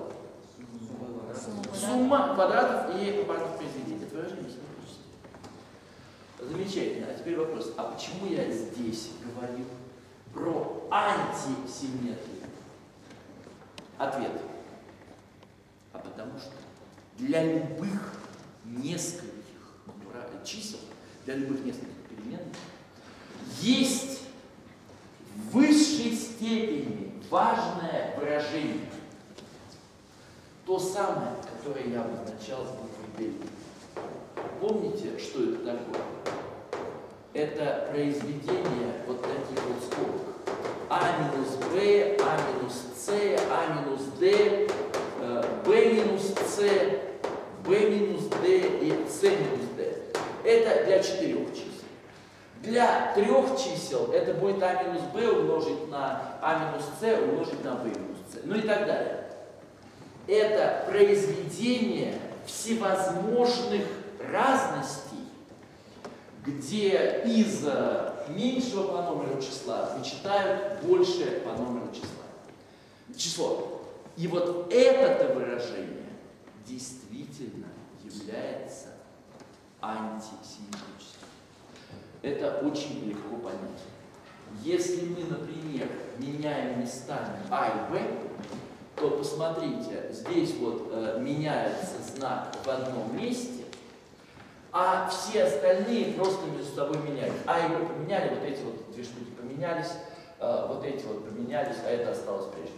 Сумма квадратов и квадратных произведений. Это выражение симметрическое. Замечательно. А теперь вопрос. А почему я здесь говорил про антисимметрию? Ответ. А потому что для любых нескольких чисел, для любых нескольких переменных, есть в высшей степени важное выражение. То самое, которое я обозначал с буквой Д. Помните, что это такое? Это произведение вот таких вот скобок. А минус Б, А минус С, А минус Д, Б минус С, Б минус Д и С минус Д. Это для четырех чисел. Для трех чисел это будет А минус Б умножить на А минус С умножить на Б минус С. Ну и так далее. Это произведение всевозможных разностей, где из меньшего по номеру числа вычитают большее по номеру числа. Число. И вот это выражение действительно является антисимметрическим. Это очень легко понять. Если мы, например, меняем местами А и Б, то посмотрите, здесь вот э, меняется знак в одном месте, а все остальные просто между собой меняют. А и Б поменяли, вот эти вот две штуки поменялись, э, вот эти вот поменялись, а это осталось прежним.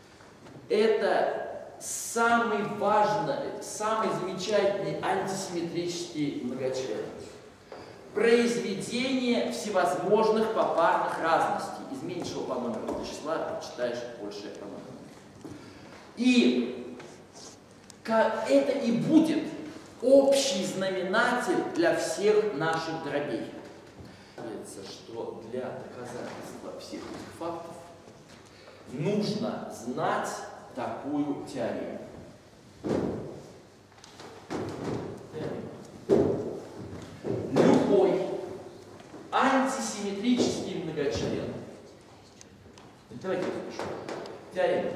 Это самый важный, самый замечательный антисимметрический многочлен. Произведение всевозможных попарных разностей. Из меньшего по номеру числа читаешь большее по номеру. И это и будет общий знаменатель для всех наших дробей. Кажется, что для доказательства всех этих фактов нужно знать такую теорему. Любой антисимметрический многочлен. Давайте я запишу. Теорема.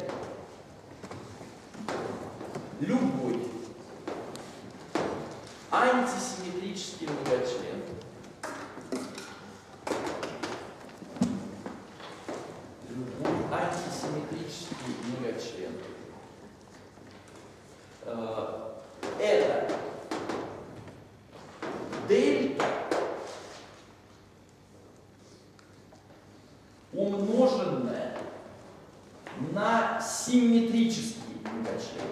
Любой антисимметрический многочлен любой антисимметрический многочлен э, это дельта умноженное на симметрический многочлен.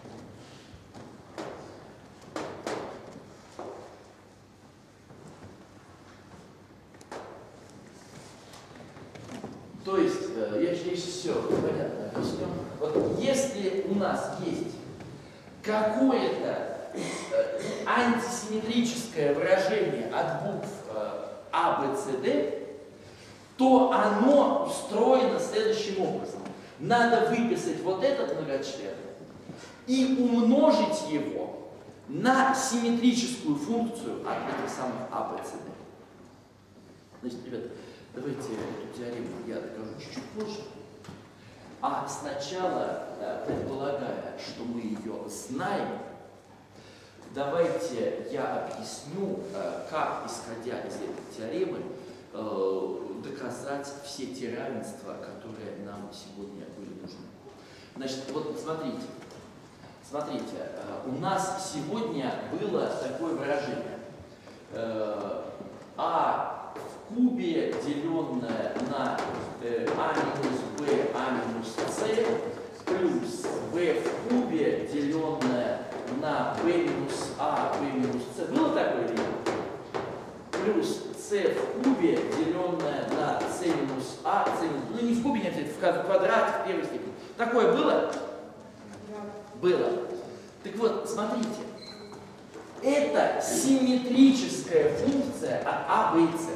То есть, я здесь все понятно объясню. Вот если у нас есть какое-то антисимметрическое выражение от букв А, Б, С, Д, то оно устроено следующим образом. Надо выписать вот этот многочлен и умножить его на симметрическую функцию от этих самых А, Б, С, Д. Значит, ребята, давайте эту теорему я докажу чуть-чуть позже. А сначала, предполагая, что мы ее знаем, давайте я объясню, как, исходя из этой теоремы, доказать все те равенства, которые нам сегодня были нужны. Значит, вот смотрите, смотрите, у нас сегодня было такое выражение. А в кубе, деленное на э, а минус b, а минус c, плюс b в кубе, деленное на b минус a, b минус c. Было такое или нет? Плюс c в кубе, деленное на c минус a, c минус... Ну не в кубе, не обязательно, в квадрате, в первой степени. Такое было? Было. Так вот, смотрите. Это симметрическая функция от а, b и c.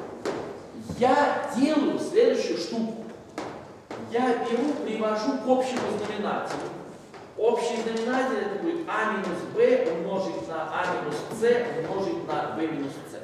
Я делаю следующую штуку. Я беру, привожу к общему знаменателю. Общий знаменатель это будет а минус b умножить на а минус c умножить на b минус c.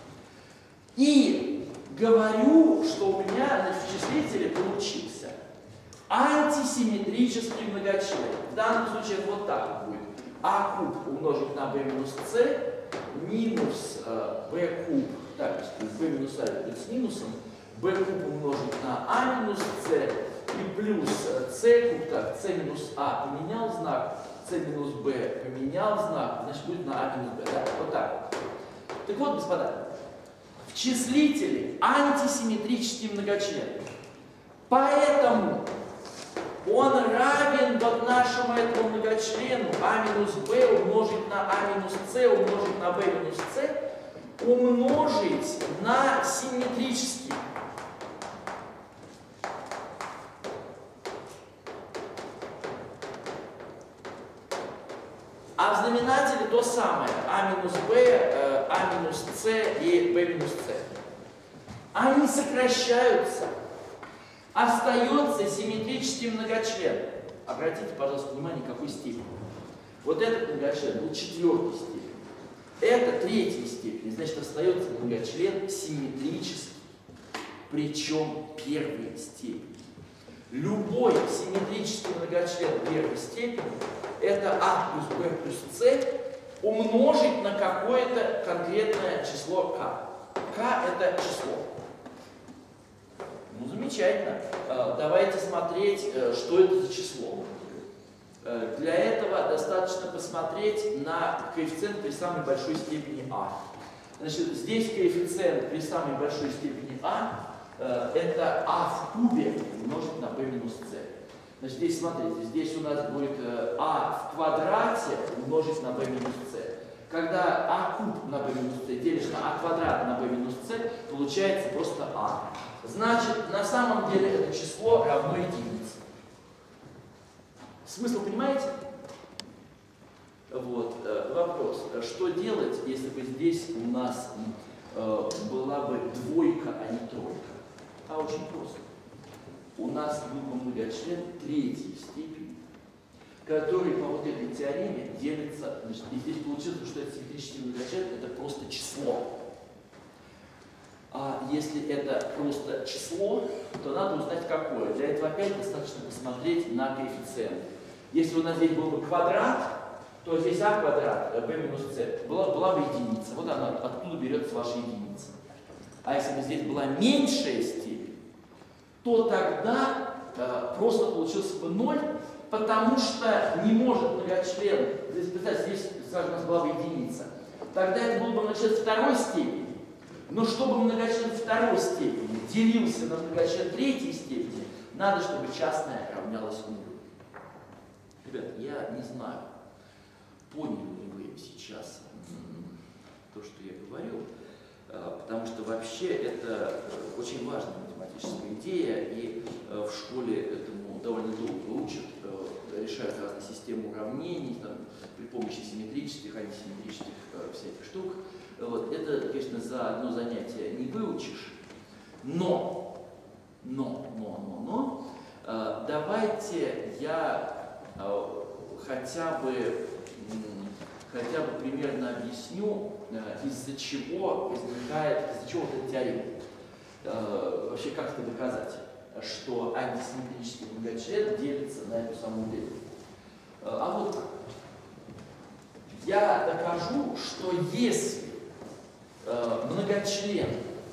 И говорю, что у меня значит, в числителе получился антисимметрический многочлен. В данном случае вот так будет. А куб умножить на b минус c минус э, b куб, так, то есть b минус а будет с минусом, b куб умножить на а минус c и плюс c куб, так, c минус а поменял знак, c минус b поменял знак, значит будет на а минус b, да, вот так. Так вот, господа, в числителе антисимметрический многочлен, поэтому он равен вот нашему этому многочлену а минус b умножить на а минус c умножить на b минус c умножить на симметрический. А в знаменателе то самое а минус b, а минус c и b минус c. Они сокращаются. Остается симметрический многочлен. Обратите, пожалуйста, внимание, какой степени. Вот этот многочлен был четвертой степени. Это третьей степени. Значит, остается многочлен симметрический. Причем первой степени. Любой симметрический многочлен первой степени это а плюс b плюс c умножить на какое-то конкретное число k. k это число. Ну, замечательно. Давайте смотреть, что это за число. Для этого достаточно посмотреть на коэффициент при самой большой степени а. Значит, здесь коэффициент при самой большой степени а это а в кубе умножить на b минус c. Значит, здесь смотрите, здесь у нас будет а в квадрате умножить на b минус c. Когда а куб на b минус c делишь на а квадрат на b минус c, получается просто а. Значит, на самом деле это число равно единице. Смысл понимаете? Вот, э, вопрос. Что делать, если бы здесь у нас э, была бы двойка, а не тройка? А очень просто. У нас был бы многочлен третьей степени, который по вот этой теореме делится, значит, и здесь получилось, что это симметрический многочлен, это просто число. А если это просто число, то надо узнать какое. Для этого опять достаточно посмотреть на коэффициент. Если у нас здесь был бы квадрат, то здесь а квадрат, b минус c, была, была бы единица. Вот она, откуда берется ваша единица. А если бы здесь была меньшая степень, то тогда э, просто получился бы ноль, потому что не может многочлен, здесь, представьте, здесь, скажем, у нас была бы единица. Тогда это был бы многочлен второй степени. Но чтобы многочлен второй степени делился на многочлен третьей степени, надо, чтобы частное равнялось нулю. Ребят, я не знаю, поняли ли вы сейчас то, что я говорю, потому что вообще это очень важная математическая идея, и в школе этому довольно долго учат, решают разные системы уравнений там, при помощи симметрических, антисимметрических всяких штук. Вот. Это, конечно, за одно занятие не выучишь, но, но, но, но, но, э, давайте я э, хотя бы, хотя бы примерно объясню, э, из-за чего возникает, из-за чего вот эта теорема. Э, вообще, как это доказать, что антисимметрический многочлен делится на эту самую длину. Э, а вот я докажу, что если многочлен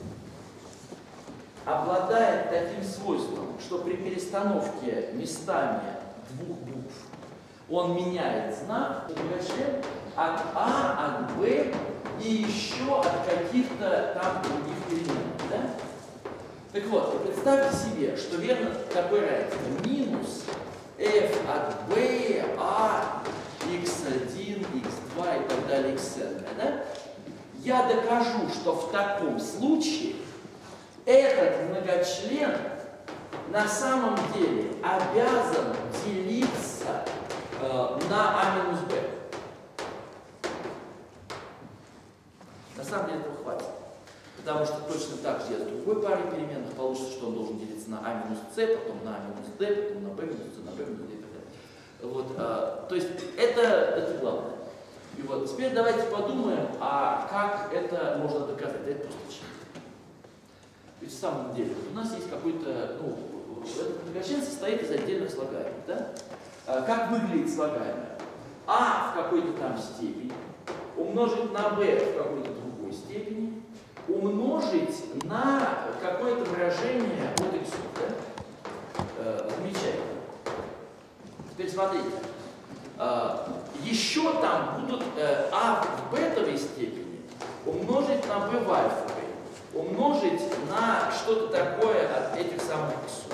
обладает таким свойством, что при перестановке местами двух букв он меняет знак, многочлен от А, от Б и еще от каких-то там других переменных. Да? Так вот, представьте себе, что верно такой равенство. Минус f от b, a, икс один, икс два и так далее, xn. Да? Я докажу, что в таком случае этот многочлен на самом деле обязан делиться э, на а минус b. На самом деле этого хватит. Потому что точно так же я с другой парой переменных получится, что он должен делиться на а минус c, потом на а минус d, потом на b минус c, на b минус d и так далее. Вот, э, то есть это, это главное. И вот теперь давайте подумаем, а как это можно доказать. Это просто чисто. Ведь в самом деле у нас есть какой-то, ну, этот многочлен состоит из отдельных слагаемых, да? А как выглядит слагаемое? А в какой-то там степени умножить на b в какой-то другой степени, умножить на какое-то выражение от x, да? Э, замечательно. Теперь смотрите. Э, еще там будут э, а в бетовой степени умножить на b в альфовой, умножить на что-то такое от этих самых иксов.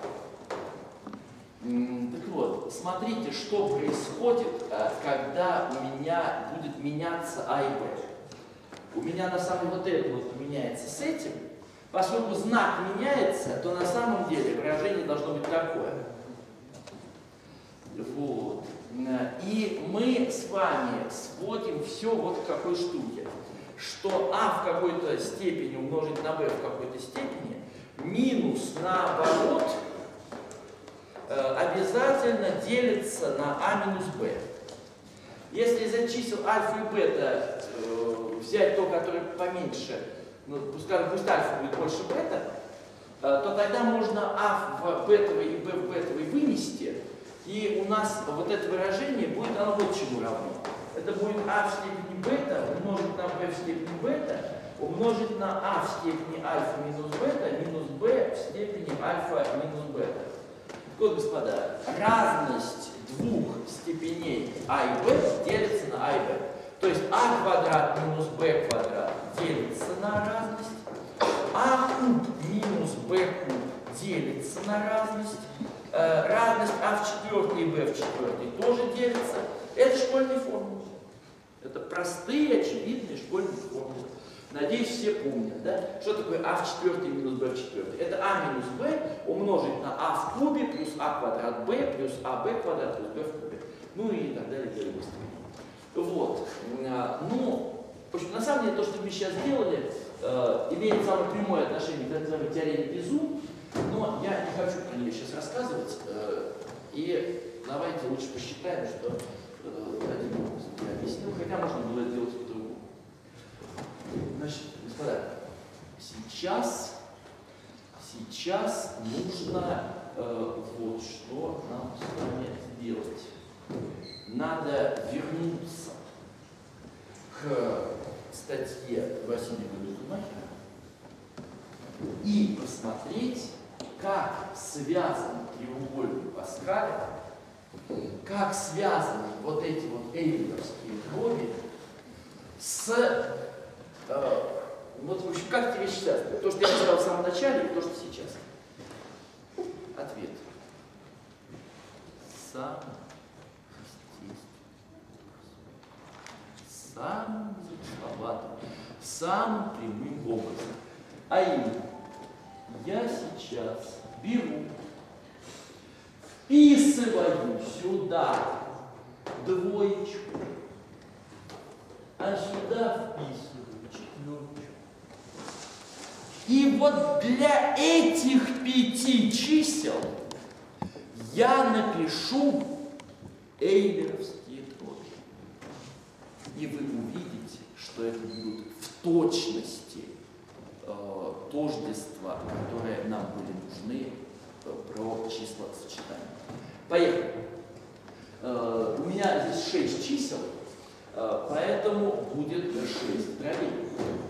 Так вот, смотрите, что происходит, когда у меня будет меняться а и б. У меня на самом вот это вот меняется с этим. Поскольку знак меняется, то на самом деле выражение должно быть такое. Вот. И мы с вами сводим все вот к какой штуке. Что а в какой-то степени умножить на b в какой-то степени минус наоборот обязательно делится на а минус b. Если из чисел альфа и бета э, взять то, которое поменьше, ну, скажем, пусть альфа будет больше бета, э, то тогда можно а в бетовой и b в бетовой вынести, и у нас вот это выражение будет, оно вот чему равно. Это будет а в степени бета умножить на b в степени бета, умножить на а в степени альфа минус бета, минус b в степени альфа минус бета. Так вот, господа, разность двух степеней а и b делится на а и b. То есть а квадрат минус b квадрат делится на разность, а куб минус b куб делится на разность, э, разность а в четвертой и b в четвертой тоже делится. Это школьные формулы. Это простые, очевидные школьные формулы. Надеюсь, все помнят, да? Что такое а в четвертой минус b в четвертой? Это а минус b умножить на а в кубе плюс а квадрат b плюс аб квадрат плюс b в кубе. Ну и так далее, далее быстрее. Вот. Ну, в общем, на самом деле, то, что мы сейчас сделали, э, имеет самое прямое отношение к так называемой теореме Безу, но я не хочу про нее сейчас рассказывать. Э, и давайте лучше посчитаем, что один образ я объяснил, хотя можно было сделать по-другому. Значит, господа, сейчас, сейчас нужно э, вот что нам с вами сделать. Надо вернуться к статье Василия Гудзумахера и посмотреть, как связан треугольник Паскаля, как связаны вот эти вот эйлеровские дроби с, э, вот, в общем, как эти вещи связаны. То, что я сказал в самом начале, и то, что сейчас. Ответ. Сам самым замысловатым, самым прямым образом. А именно, я сейчас беру, вписываю сюда двоечку, а сюда вписываю четверочку. И вот для этих пяти чисел я напишу эйлеровские дроби. И вы увидите, что это будут в точности э, тождества, которые нам были нужны э, про числа сочетания. Поехали. Э, у меня здесь шесть чисел, э, поэтому будет шесть дробей.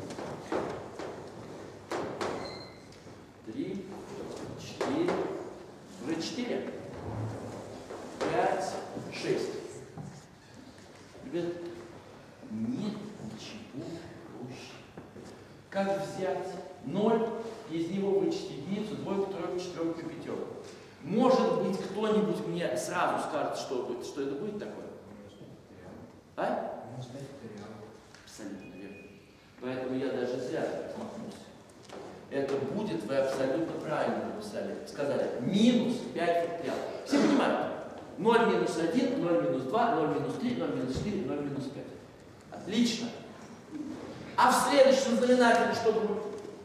Три, четыре, уже четыре, пять, шесть. Ребят, нет ничего проще. Как взять ноль из него вычесть единицу, двойку, тройку, четверку и пятерку. Может быть, кто-нибудь мне сразу скажет, что, что это будет такое? А? Абсолютно верно. Поэтому я даже зря отмахнулся. Это будет, вы абсолютно правильно написали. Сказали, минус пять факториал. Все понимают? ноль минус один, ноль минус два, ноль минус три, ноль минус четыре, ноль минус пять. Отлично. А в следующем знаменателе что будет?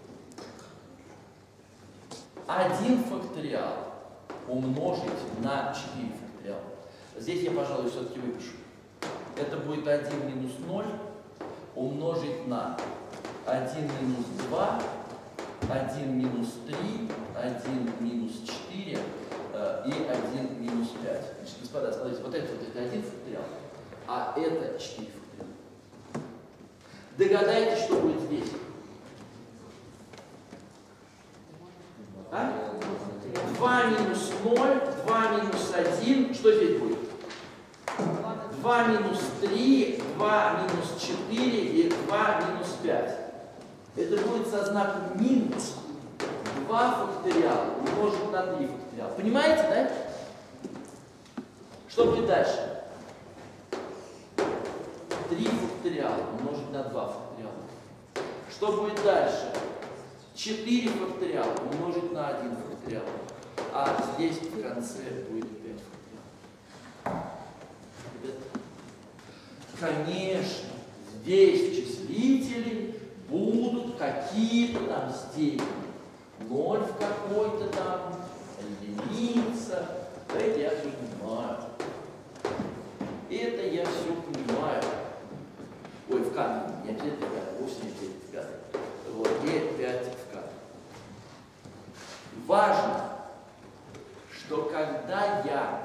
один факториал умножить на четыре факториала. Здесь я, пожалуй, все-таки выпишу. Это будет один минус ноль умножить на один минус два, один минус три, один минус четыре э, и один минус пять. Значит, господа, смотрите, вот это вот это один факториал, а это четыре факториала. Догадайтесь, что будет здесь. А? два минус ноль, два минус один, что здесь будет? два минус три, два минус четыре и два минус пять. Это будет со знаком минус два факториала умножить на три факториала. Понимаете, да? Что будет дальше? три факториала умножить на два факториала. Что будет дальше? четыре факториала умножить на один факториал. А здесь в конце будет пять факториалов. Конечно, здесь числители будут какие-то там степени. Ноль в какой-то там, единица. Это я все понимаю. Это я все понимаю. Ой, в кадре. Не обязательно в кадре, вовсе не обязательно в кадре. Вот, и пять в кадре. Важно, что когда я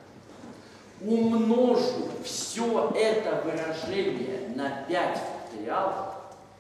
умножу все это выражение на пять факториалов,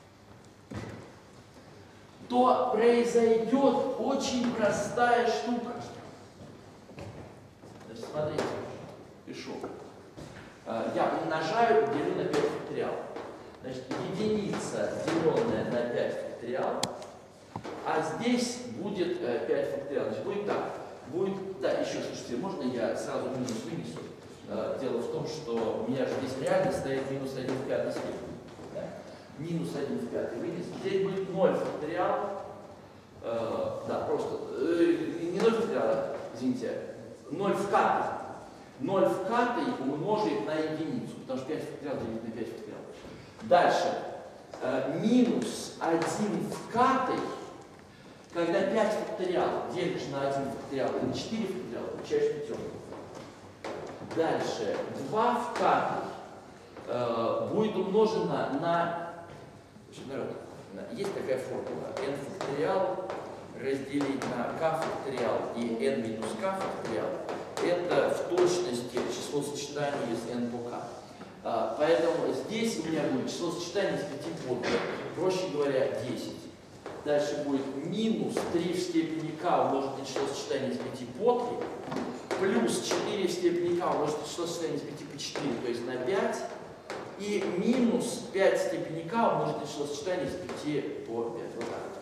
то произойдет очень простая штука. Значит, смотрите, пишу. Я умножаю, делю на пять факториалов. Значит, единица, деленная на пять факториалов, а здесь будет пять факториалов. Значит, будет так. Будет, да, еще, слушайте, можно я сразу минус вынесу? Дело в том, что у меня же здесь реально стоит минус один в пятой степени. Да? Минус один в пятой вынес. Здесь будет ноль факториал. Э, да, просто. Э, не ноль факториал, извините. ноль в катой. ноль в катой умножить на единицу. Потому что пять факториал делить на пять факториал. Дальше. Э, минус один в катой. Когда пять факториал делишь на один факториал и на четыре факториала, получаешь пятерку. Дальше, два в катой э, будет умножено на, значит, народ, есть такая формула, n факториал разделить на k факториал и n минус k факториал, это в точности число сочетаний из n по k. А, поэтому здесь у меня будет число сочетаний из пяти по k, проще говоря, десять. Дальше будет минус три в степени k умножить на число сочетаний из пяти по три, плюс четыре в степени k умножить на число сочетаний из пяти по четыре, то есть на пять, и минус пять в степени k умножить на число сочетаний из пяти по пять. Вот так.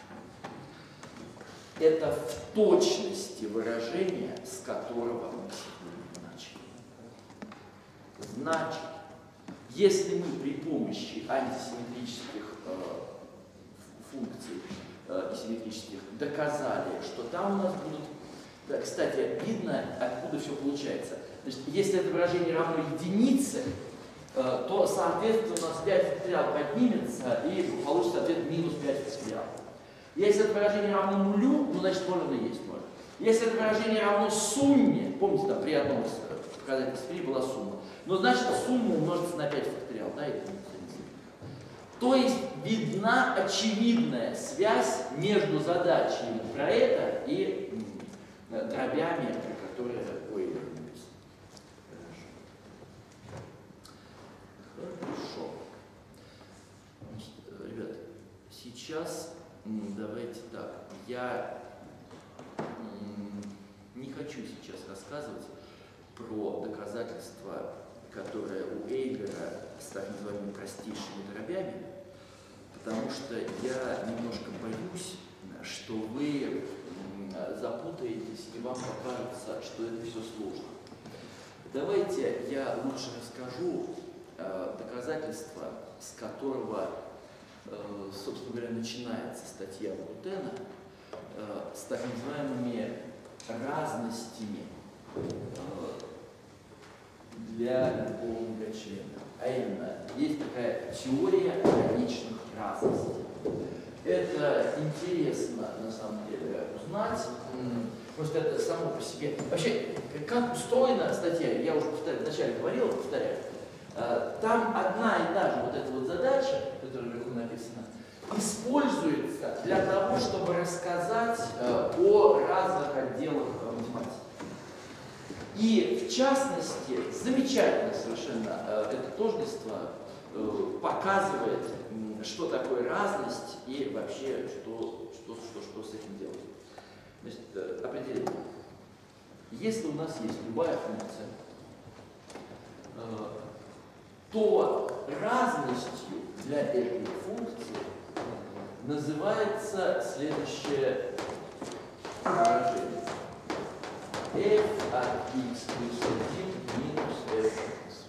Это в точности выражение, с которого мы сегодня начали. Значит, если мы при помощи антисимметрических э, функций э, и симметрических доказали, что там у нас будут... Да, кстати, видно, откуда все получается. Значит, если это выражение равно единице, э, то, соответственно, у нас пять факториал поднимется и получится ответ минус пять факториал. Если это выражение равно нулю, ну, значит, ноль равно есть ноль. Если это выражение равно сумме, помните, там при одном из показательств три была сумма, но значит сумма умножится на пять факториал, да, это то есть видна очевидная связь между задачей про это и дробями, про которые Euler написано. Хорошо. Значит, ребят, сейчас давайте так. Я не хочу сейчас рассказывать про доказательства, которые у Эйлера с так называемыми простейшими дробями, потому что я немножко боюсь, что вы запутаетесь и вам покажется, что это все сложно. Давайте я лучше расскажу э, доказательства, с которого, э, собственно говоря, начинается статья Лабутена, э, с так называемыми разностями э, для любого многочлена. А именно, есть такая теория конечных разностей. Это интересно, на самом деле, узнать. Просто это само по себе. Вообще, как устроена статья, я уже повторяю, вначале говорил, повторяю. Там одна и та же вот эта вот задача, которая вверху написана, используется для того, чтобы рассказать о разных отделах математики. И, в частности, замечательно совершенно это тождество показывает, что такое разность и вообще, что, что, что, что с этим делать. Значит, определение. Если у нас есть любая функция, то разностью для этой функции называется следующее выражение. f от x плюс один минус f от x.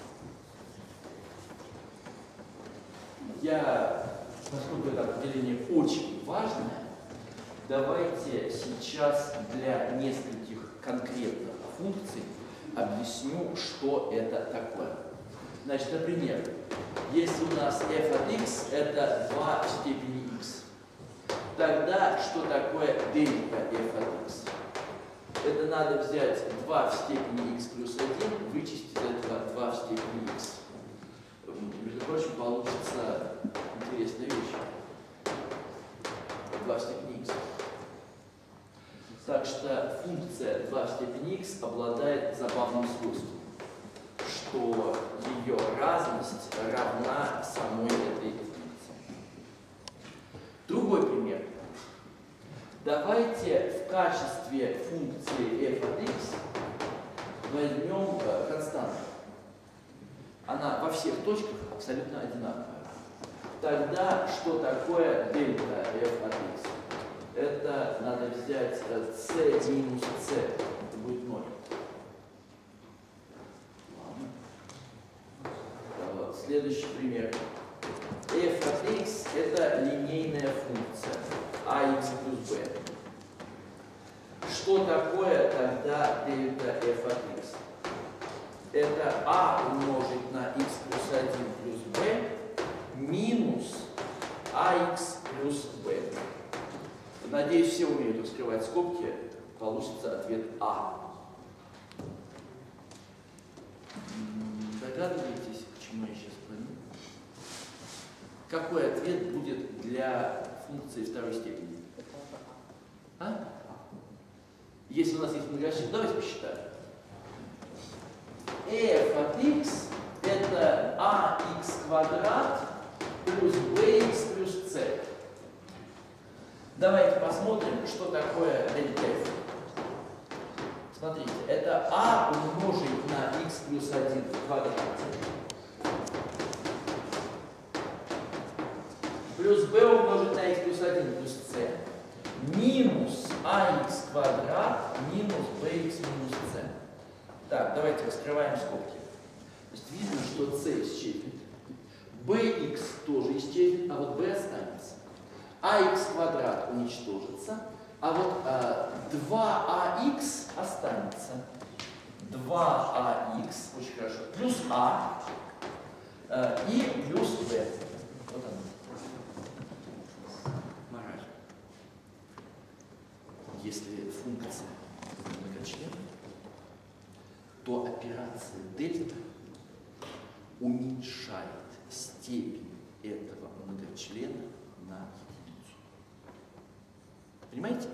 Я, поскольку это определение очень важное, давайте сейчас для нескольких конкретных функций объясню, что это такое. Значит, например, если у нас f от x это два в степени x, тогда что такое дельта f от x? Это надо взять два в степени x плюс один, вычесть из этого два в степени x. Между прочим, получится интересная вещь. два в степени x. Так что функция два в степени x обладает забавным свойством, что ее разность равна самой этой функции. Другой пример. Давайте в качестве функции f от x возьмем константу. Она во всех точках абсолютно одинаковая. Тогда что такое дельта f от x? Это надо взять c минус c. Это будет ноль. Ладно. Следующий пример. f от x это линейная функция ax плюс b. Что такое тогда дельта f от x? Это a умножить на x плюс один плюс b минус ax плюс b. Надеюсь, все умеют раскрывать скобки, получится ответ А. Догадываетесь, к чему я сейчас клоню? Какой ответ будет для функции второй степени? А? Если у нас есть многочлен, давайте посчитаем. f от x это ax квадрат плюс bx плюс c. Давайте посмотрим, что такое дельта f. Смотрите, это a умножить на x плюс один в квадрате плюс b умножить на x плюс один плюс c минус ax квадрат минус bx минус c. Так, давайте раскрываем скобки. То есть видно, что c исчезнет, bx тоже исчезнет, а вот b останется. ax квадрат уничтожится, а вот а, два ax останется. два ax, очень хорошо, плюс a а, и плюс b. Вот оно. Мораль. Если функция многочлена, то операция дельта уменьшает степень этого многочлена на единицу. Понимаете?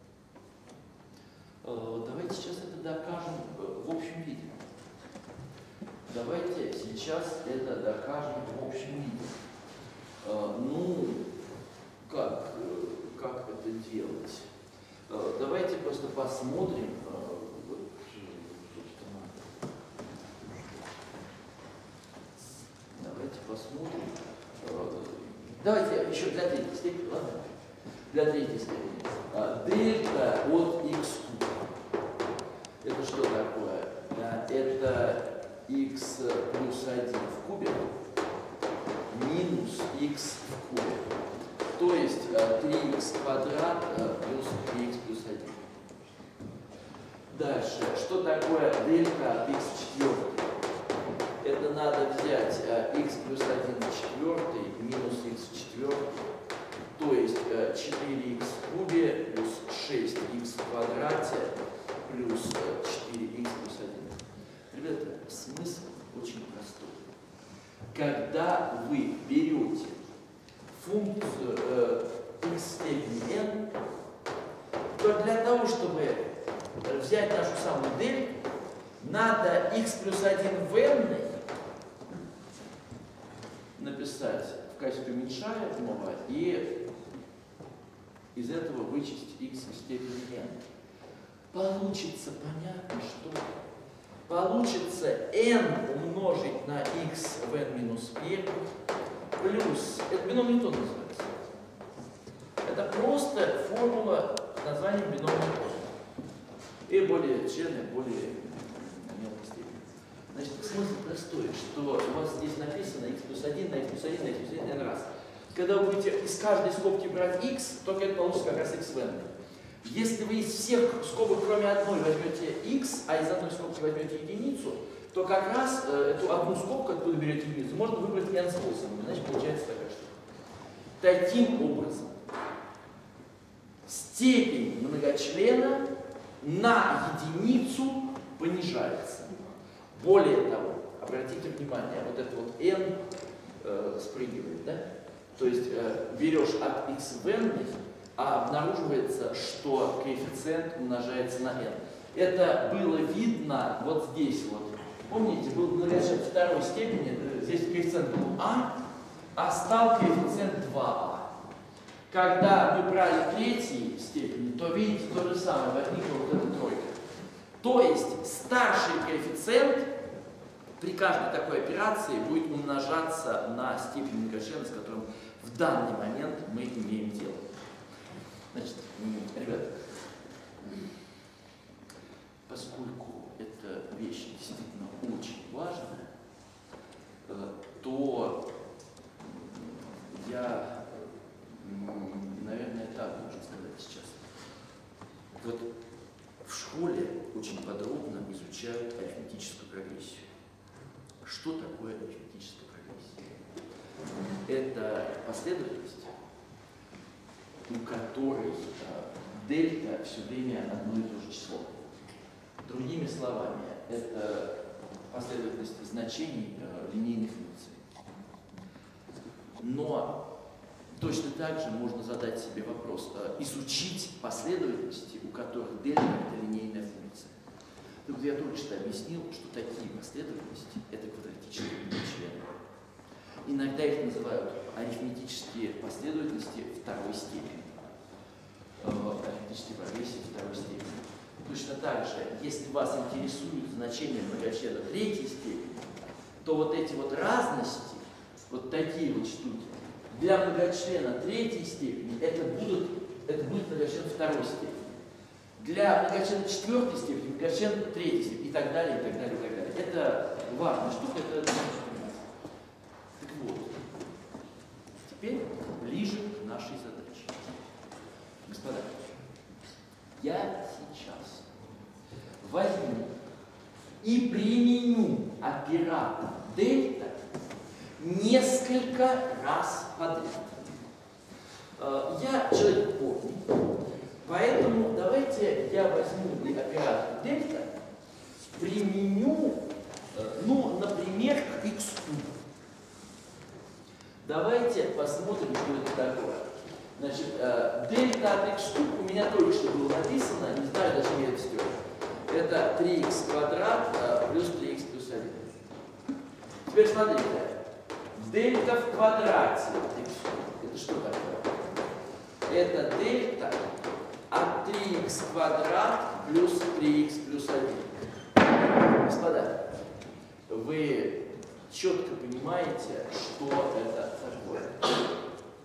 Давайте сейчас это докажем в общем виде. Давайте сейчас это докажем в общем виде. Ну, как, как это делать? Давайте просто посмотрим. Давайте посмотрим Давайте еще для третьей степени, ладно? Для третьей степени. А, дельта от x куб. Это что такое? А, это x плюс один в кубе минус x в кубе. То есть а, три икс квадрат а, плюс три икс плюс один. Дальше. Что такое дельта от x четвертый? Это надо взять а, x плюс один четвертый минус x четвертый, то есть а, четыре икс в кубе плюс шесть икс в квадрате плюс а, четыре икс плюс один. Ребята, смысл очень простой. Когда вы берете функцию э, x степени n, то для того, чтобы взять нашу самую дельту, надо x плюс один в n написать в качестве уменьшаемого и из этого вычесть x в степени n. Получится понятно, что получится n умножить на x в n минус один плюс, это бином Ньютона называется. Это просто формула с названием бином Ньютона. И более черная, более мелкой степени. Значит, смысл простой, что у вас здесь написано x плюс один на x плюс один на x плюс один n раз. Когда вы будете из каждой скобки брать x, только это получится как раз x в n. Если вы из всех скобок, кроме одной, возьмете x, а из одной скобки возьмете единицу, то как раз э, эту одну скобку, откуда берете единицу, можно выбрать n способом. Значит, получается такая штука. Таким образом, степень многочлена на единицу понижается. Более того, обратите внимание, вот это вот n э, спрыгивает, да? То есть э, берешь от x в n, а обнаруживается, что коэффициент умножается на n. Это было видно вот здесь вот. Помните, был многочлен второй степени, здесь коэффициент был а, а стал коэффициент два а. Когда мы брали третьей степени, то видите, то же самое, возникла вот эта тройка. То есть старший коэффициент при каждой такой операции будет умножаться на степень многочлена, с которым в данный момент мы имеем дело. Значит, ребята, поскольку эта вещь действительно очень важная, то я, наверное, так должен сказать сейчас. Вот в школе очень подробно изучают арифметическую прогрессию. Что такое арифметическая прогрессия? Это последовательность, у которой э, дельта все время одно и то же число. Другими словами, это последовательность значений э, линейной функции. Но точно так же можно задать себе вопрос, э, изучить последовательности, у которых дельта это линейная функция. Так вот я только что объяснил, что такие последовательности это квадратические члены. Иногда их называют арифметические последовательности второй степени. Арифметические прогрессии второй степени. Точно так же, если вас интересует значение многочлена третьей степени, то вот эти вот разности, вот такие вот штуки, для многочлена третьей степени это, будут, это будет многочлен второй степени. Для многочлена четвертой степени многочлен третьей степени и так далее, и так далее, и так далее. Это важная штука, это так вот. Теперь ближе к нашей задаче. Господа, я сейчас возьму и применю оператор дельта несколько раз подряд. Я человек помню, поэтому давайте я возьму и оператор дельта применю, ну, например, к x кубу. Давайте посмотрим, что это такое. Значит, э, дельта от x куб у меня только что было написано, не знаю, зачем я это стер. Это три икс квадрат э, плюс три икс плюс один. Теперь смотрите. Дельта в квадрате от x куб. Это что такое? Это дельта от три икс квадрат плюс три икс плюс один. Господа, вы четко понимаете, что это такое.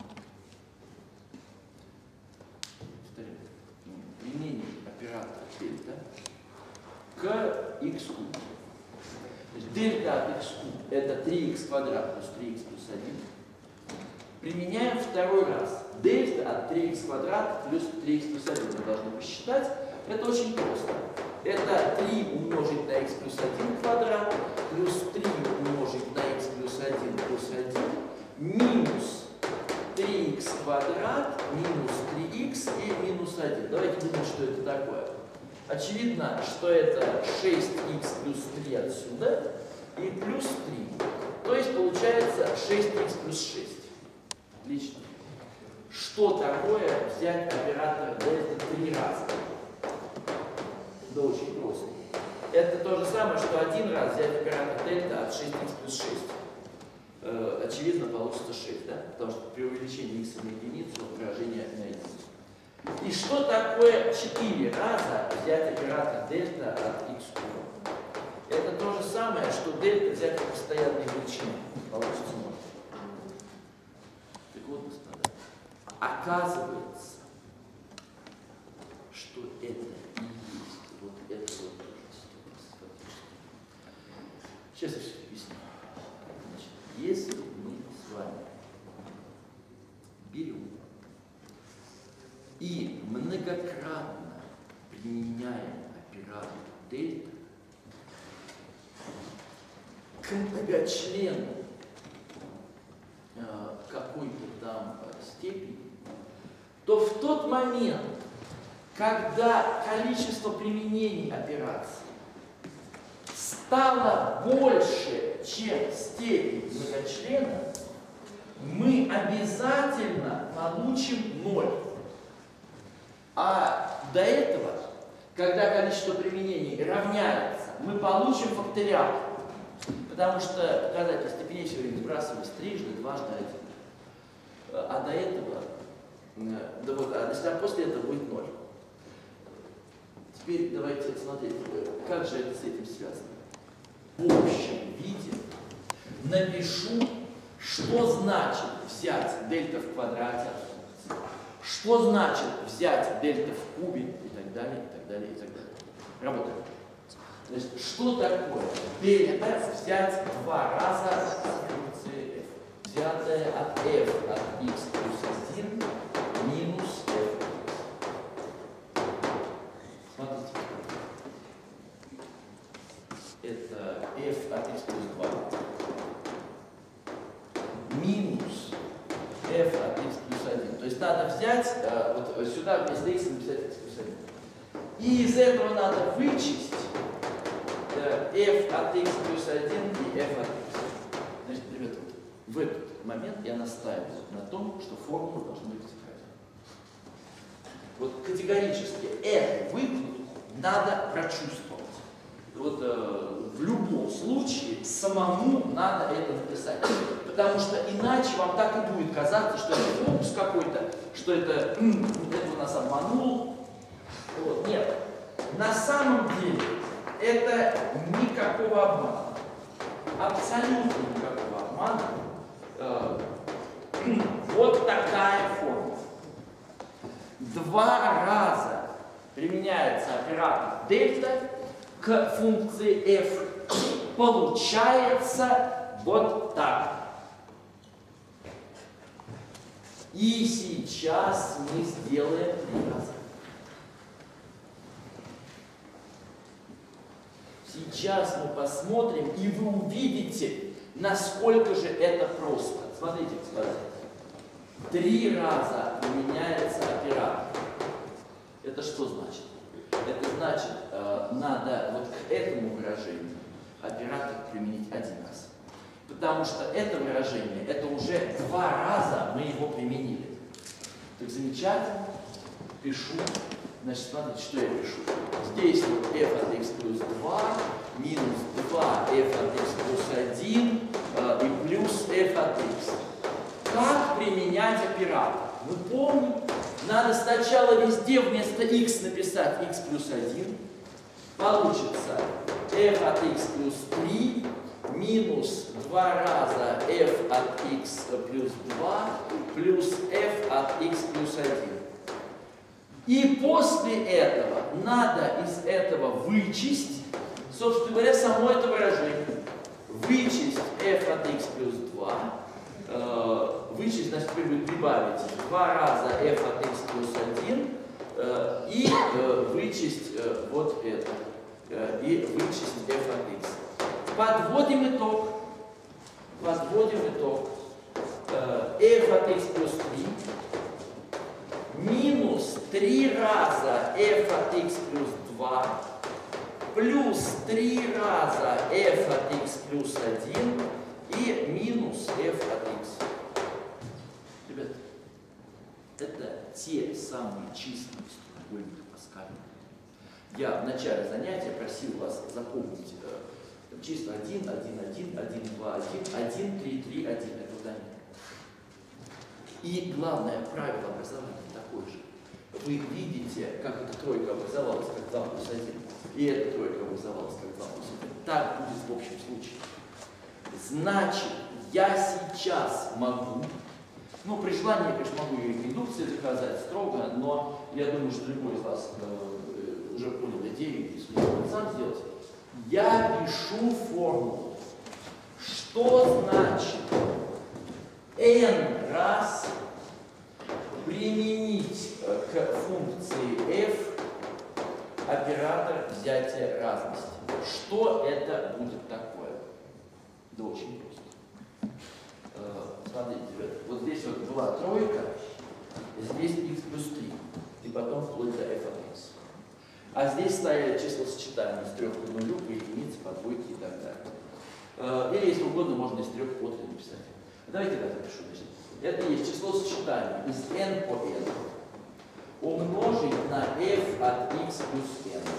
к x кубу. То есть дельта от x куб это три икс квадрат плюс три икс плюс один. Применяем второй раз. Дельта от три икс квадрат плюс три икс плюс один. Мы должны посчитать. Это очень просто. Это три умножить на х плюс один квадрат плюс три умножить на х плюс один плюс один минус три икс квадрат минус три икс и минус один. Давайте думать, что это такое. Очевидно, что это шесть икс плюс три отсюда и плюс три. То есть получается шесть икс плюс шесть. Отлично. Что такое взять оператор дельта три раза? Да очень просто. Это то же самое, что один раз взять оператор дельта от шесть икс плюс шесть. Э, очевидно, получится шесть, да? Потому что при увеличении x на единицу выражение на единицу. И что такое четыре раза взять оператор дельта от x куба? Это то же самое, что дельта взять от постоянной величины. Получится ноль. Так вот, господа, оказывается, что это и есть вот это вот тождество. Сейчас я все объясню. Значит, если мы с вами берем и многократно применяем оператор дельта к многочлену э, какой-то там э, степени, то в тот момент, когда количество применений операций стало больше, чем степень многочлена, мы обязательно получим ноль. А до этого, когда количество применений равняется, мы получим факториал. Потому что показатель степеней все время сбрасывались трижды, дважды, один. А до этого, да вот, а если после этого будет ноль. Теперь давайте смотреть, как же это с этим связано. В общем виде напишу, что значит взять дельта в квадрате от функции, что значит взять дельта в кубе и так далее, и так далее, и так далее. Работаем. Значит, что такое дельта взять два раза от функции f, взятая от f от x плюс один минус f от x. Смотрите. Это f от x плюс два минус f от x плюс один. То есть надо взять, вот сюда вместо x написать x плюс один. И из этого надо вычесть f от x плюс один и f от x. Значит, ребята, в этот момент я настаиваю на том, что формула должна быть правильной. Вот категорически эту выкладку надо прочувствовать. Вот э, в любом случае самому надо это написать. Потому что иначе вам так и будет казаться, что это фокус какой-то, что это, это у нас обманул. Вот. Нет. На самом деле это никакого обмана. Абсолютно никакого обмана. Э, вот такая форма. Два раза применяется оператор дельта к функции f. Получается вот так. И сейчас мы сделаем три раза. Сейчас мы посмотрим, и вы увидите, насколько же это просто. Смотрите, господа. Три раза применяется оператор. Это что значит? Это значит, э, надо вот к этому выражению оператор применить один раз. Потому что это выражение, это уже два раза мы его применили. Так замечательно. Пишу. Значит, смотрите, что я пишу. Здесь вот f от x плюс два минус два f от x плюс один э, и плюс f от x. Как применять оператор? Мы помним, надо сначала везде вместо x написать x плюс один. Получится f от x плюс три минус два раза f от x плюс два плюс f от x плюс один. И после этого надо из этого вычесть Собственно говоря, само это выражение. Вычесть f от x плюс два. Э, вычесть, значит, теперь будет прибавить два раза f от x плюс один. Э, и э, вычесть э, вот это. Э, и вычесть f от x. Подводим итог. Подводим итог. Э, f от x плюс три. Минус три раза f от x плюс два. Плюс три раза f от x плюс один и минус f от x. Ребят, это те самые численные треугольники Паскаля. Я в начале занятия просил вас запомнить э, числа один, один, один, один, два, один, один, три, три, один. Это задание. И главное правило образования такое же. Вы видите, как эта тройка образовалась, как два плюс один. И эта тройка образовалась как два плюс один. Так будет в общем случае. Значит, я сейчас могу, ну, при желании я, конечно, могу и индукцией доказать строго, но я думаю, что любой из вас э, уже понял идею, и сможет сам сделать. Я пишу формулу. Что значит n раз применить к функции f оператор взятия разности? Что это будет такое? Да очень просто. Смотрите, ребята, вот здесь вот была тройка, здесь x плюс три, и потом вплоть до f от x. А здесь стояли числосочетания с трех по нулю, по единице, по двойке и так далее. Или, если угодно, можно из трех по три написать. Давайте я запишу. Это есть числосочетание из n по n умножить на f от x плюс n.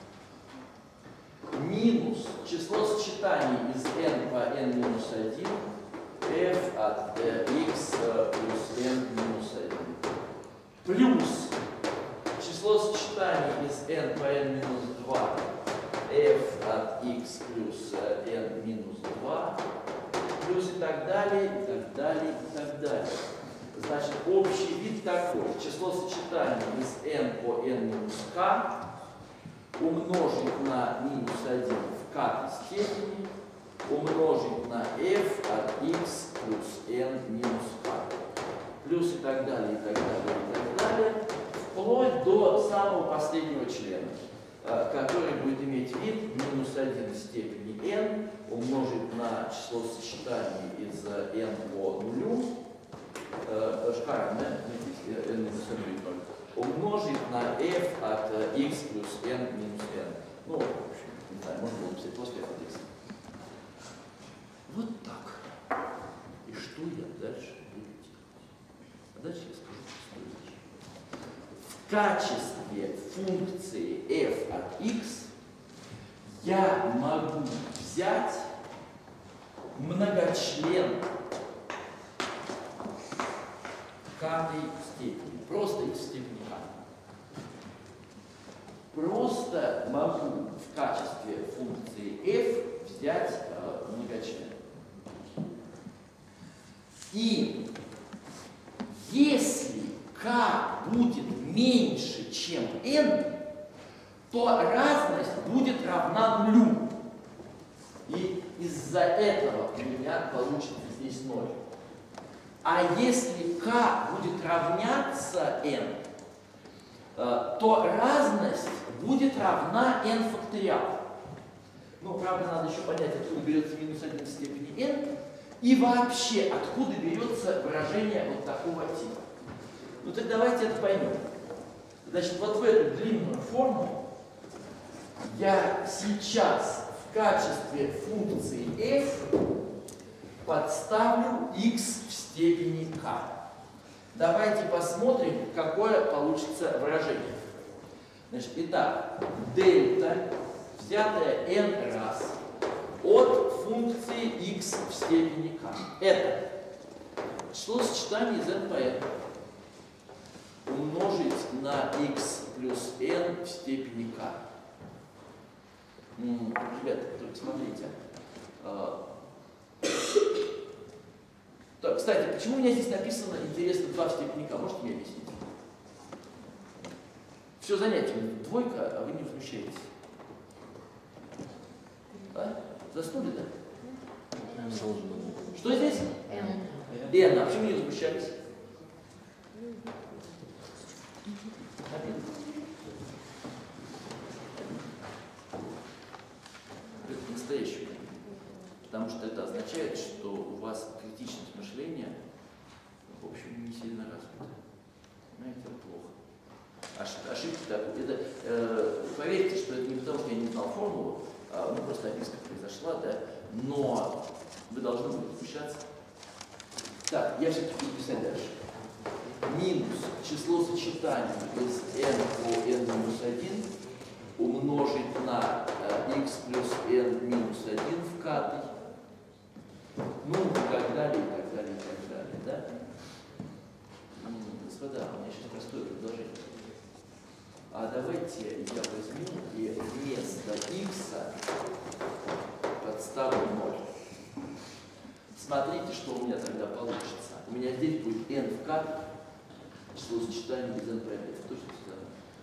Минус числосочетание из n по n минус один f от э, x плюс n минус один. Плюс числосочетание из n по n минус два f от x плюс n минус два. Плюс и так далее, и так далее, и так далее. Значит, общий вид такой. Числосочетание из n по n минус k умножить на минус один в k степени, умножить на f от x плюс n минус k. Плюс и так далее, и так далее, и так далее. Вплоть до самого последнего члена, который будет иметь вид минус один в степени n умножить на числосочетание из n по нулю, шкаль, да, n минус n, умножить на f от x плюс n минус n. Ну, в общем, не знаю, можно было написать после f от x. Вот так. И что я дальше буду делать? А дальше я скажу простую вещь. В качестве функции f от x я могу взять многочлен k-й степени. Просто x в степени k. Просто могу в качестве функции f взять э, многочлен. И если k будет меньше, чем n, то разность будет равна нулю. И из-за этого у меня получится здесь ноль. А если k будет равняться n, то разность будет равна n факториал. Ну, правда, надо еще понять, откуда берется минус один в степени n, и вообще, откуда берется выражение вот такого типа. Ну так давайте это поймем. Значит, вот в эту длинную формулу я сейчас в качестве функции f подставлю x в степени k. Давайте посмотрим, какое получится выражение. Значит, итак, дельта, взятая n раз от функции x в степени k. Это числосочетание из n по n умножить на x плюс n в степени k. Ребята, только смотрите. Так, кстати, почему у меня здесь написано, интересно, два в степени k? Можете мне объяснить? Все занятие, двойка, а вы не возмущаетесь. Заснули, да? N должен быть. Что здесь? N. N. А почему не возмущались? Обидно. Это настоящий момент. Потому что это означает, что у вас критичность мышления, в общем, не сильно развита. Понимаете, это плохо. Ошиб, ошибки так. Это, э, поверьте, что это не потому, что я не знал формулу, а, ну, просто описка произошла, да, но вы должны были возмущаться. Так, я все-таки буду писать дальше. Минус число сочетаний из n по n минус один умножить на э, x плюс n минус один в катый. Ну, и так далее, и так далее, и так далее, да? М, Господа, у меня сейчас простое предложение. А давайте я возьму и вместо x подставлю ноль. Смотрите, что у меня тогда получится. У меня здесь будет n в катый, число сочетаний без n пробел. Точно сюда.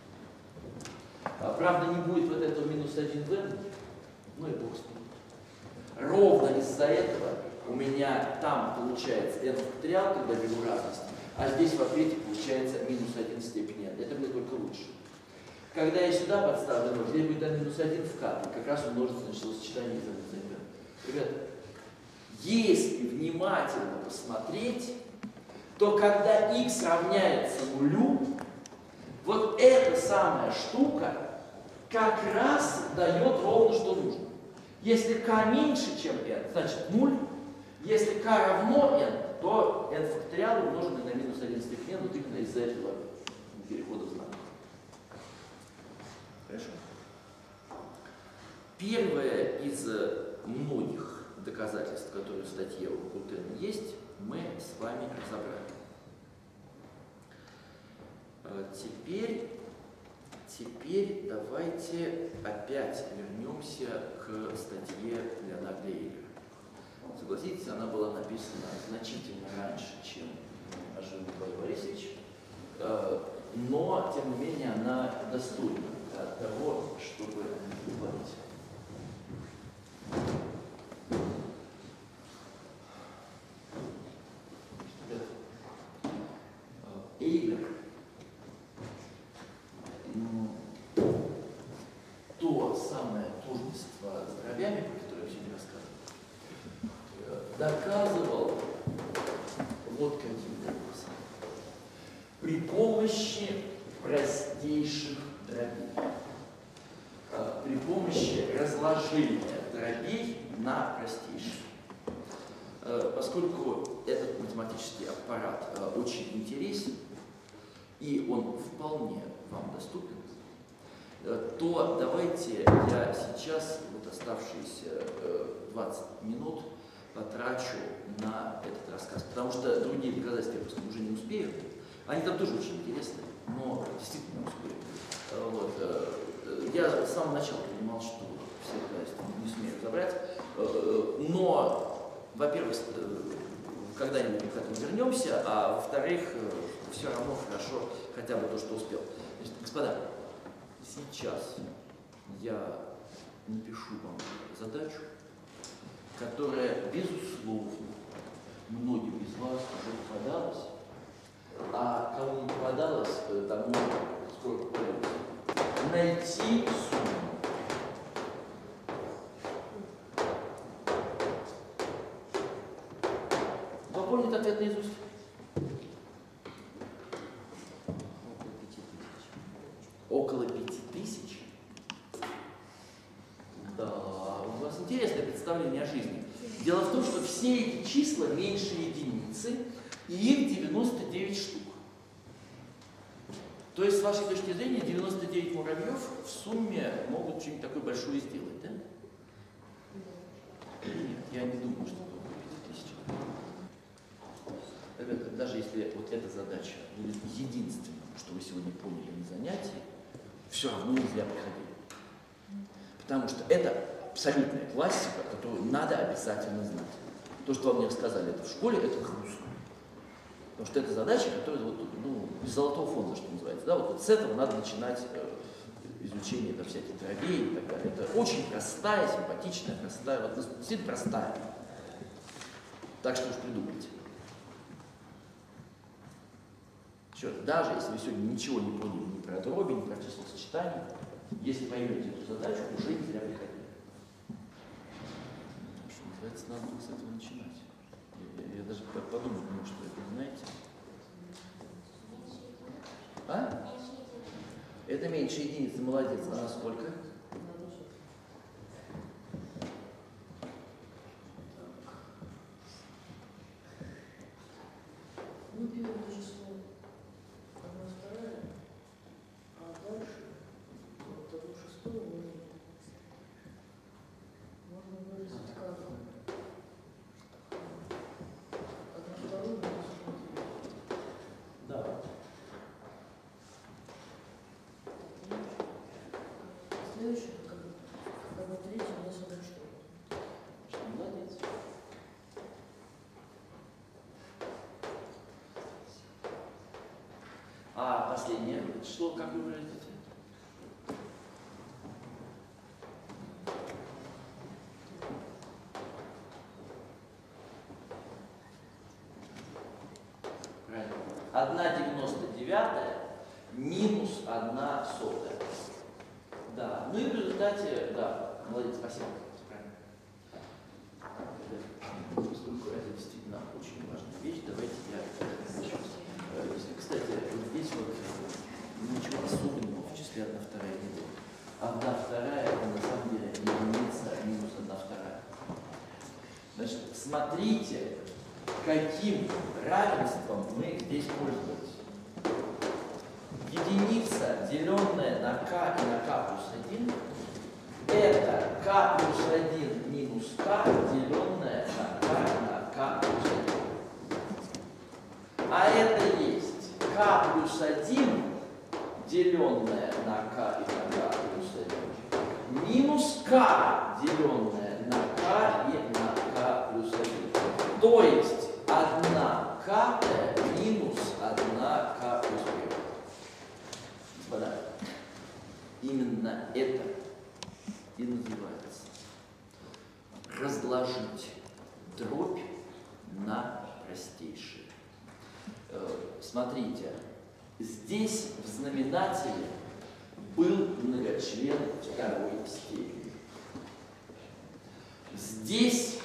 А, правда, не будет вот этого минус один в n, ну и бог с ним. Ровно из-за этого у меня там получается n факториал, когда беру разность, а здесь в ответе получается минус один в степени n. Это будет только лучше. Когда я сюда подставлю ноль, здесь будет n минус один в катый, как раз умножится на число сочетаний из n из n. Ребята, если внимательно посмотреть, то когда x равняется нулю, вот эта самая штука как раз дает ровно, что нужно. Если k меньше, чем n, значит ноль. Если k равно n, то n факториал умноженный на минус один степень n, вот именно из-за этого перехода в знак. Хорошо. Первое из многих доказательств, которые в статье у Кутена есть, мы с вами разобрали. Теперь, теперь давайте опять вернемся к статье Леонарда Эйлера. Согласитесь, она была написана значительно раньше, чем ожил Николай Борисович, но, тем не менее, она достойна того, чтобы говорить. Эйлер, то самое тождество с дробями, про которое я сегодня рассказывал, доказывал вот каким образом. При помощи простейших дробей. При помощи разложения дробей на простейшие. Поскольку этот математический аппарат очень интересен, и он вполне вам доступен, то давайте я сейчас вот оставшиеся двадцать минут потрачу на этот рассказ, потому что другие доказательства я просто уже не успею. Они там тоже очень интересные, но действительно не успею. Вот. Я с самого начала понимал, что все доказательства не сумею разобрать, но, во-первых, когда-нибудь мы к этому вернемся, а во-вторых, все равно хорошо хотя бы то, что успел. Значит, господа, сейчас я напишу вам задачу, которая, безусловно, многим из вас уже попадалась, а кому не попадалось, тому скоро попадется. Найти сумму. Кто помнит ответ наизусть? Около пяти тысяч. Да, у вас интересное представление о жизни. Дело в том, что все эти числа меньше единицы, и их девяносто девять штук. То есть, с вашей точки зрения, девяносто девять муравьев в сумме могут что-нибудь такое большое сделать, да? Нет, я не думаю, что это около пяти тысяч. Ребята, даже если вот эта задача будет единственным, что вы сегодня поняли на занятии, все равно не зря приходили. Потому что это абсолютная классика, которую надо обязательно знать. То, что вам не рассказали это в школе, это грустно. Потому что это задача, которая вот, ну, из золотого фонда, что называется. Да? Вот, вот с этого надо начинать э, изучения там, всяких дробей и так далее. Это очень простая, симпатичная, простая, вот, действительно простая. Так что уж придумайте. Еще раз, даже если вы сегодня ничего не поняли ни про дроби, ни про числосочетание, если поймете эту задачу, уже не зря приходили. Что называется, надо было с этого начинать. Я, я даже подумал, ну, что это, знаете. А? Это меньше единицы, молодец. А на сколько? Ну, первое число одна вторая, а дальше вот одну шестую можно, можно выразить как одну вторую минус одну третью. Да. Следующее, как, как одну третью у нас одну четвертую. Молодец. А последнее, что, как вы выразите? Правильно. одна девяносто девятая минус одна сотая. Да. Ну и в результате, да, молодец, спасибо. Правильно. Поскольку это действительно очень важная вещь, давайте я начну. Кстати, вот здесь вот ничего особенного в числе одна вторая не было. одна вторая это на самом деле единица минус одна вторая. Значит, смотрите, каким равенством мы здесь пользуемся. Единица, деленная на k и на k плюс один, это k плюс один минус k, деленная на k и на k плюс один. А это есть k плюс один, деленное на k и на k плюс один, минус k, деленное на k и на k плюс один. То есть одна k минус одна k плюс один. Господа, именно это и называется разложить дробь на простейшие. Смотрите, здесь в знаменателе был многочлен второй степени. Здесь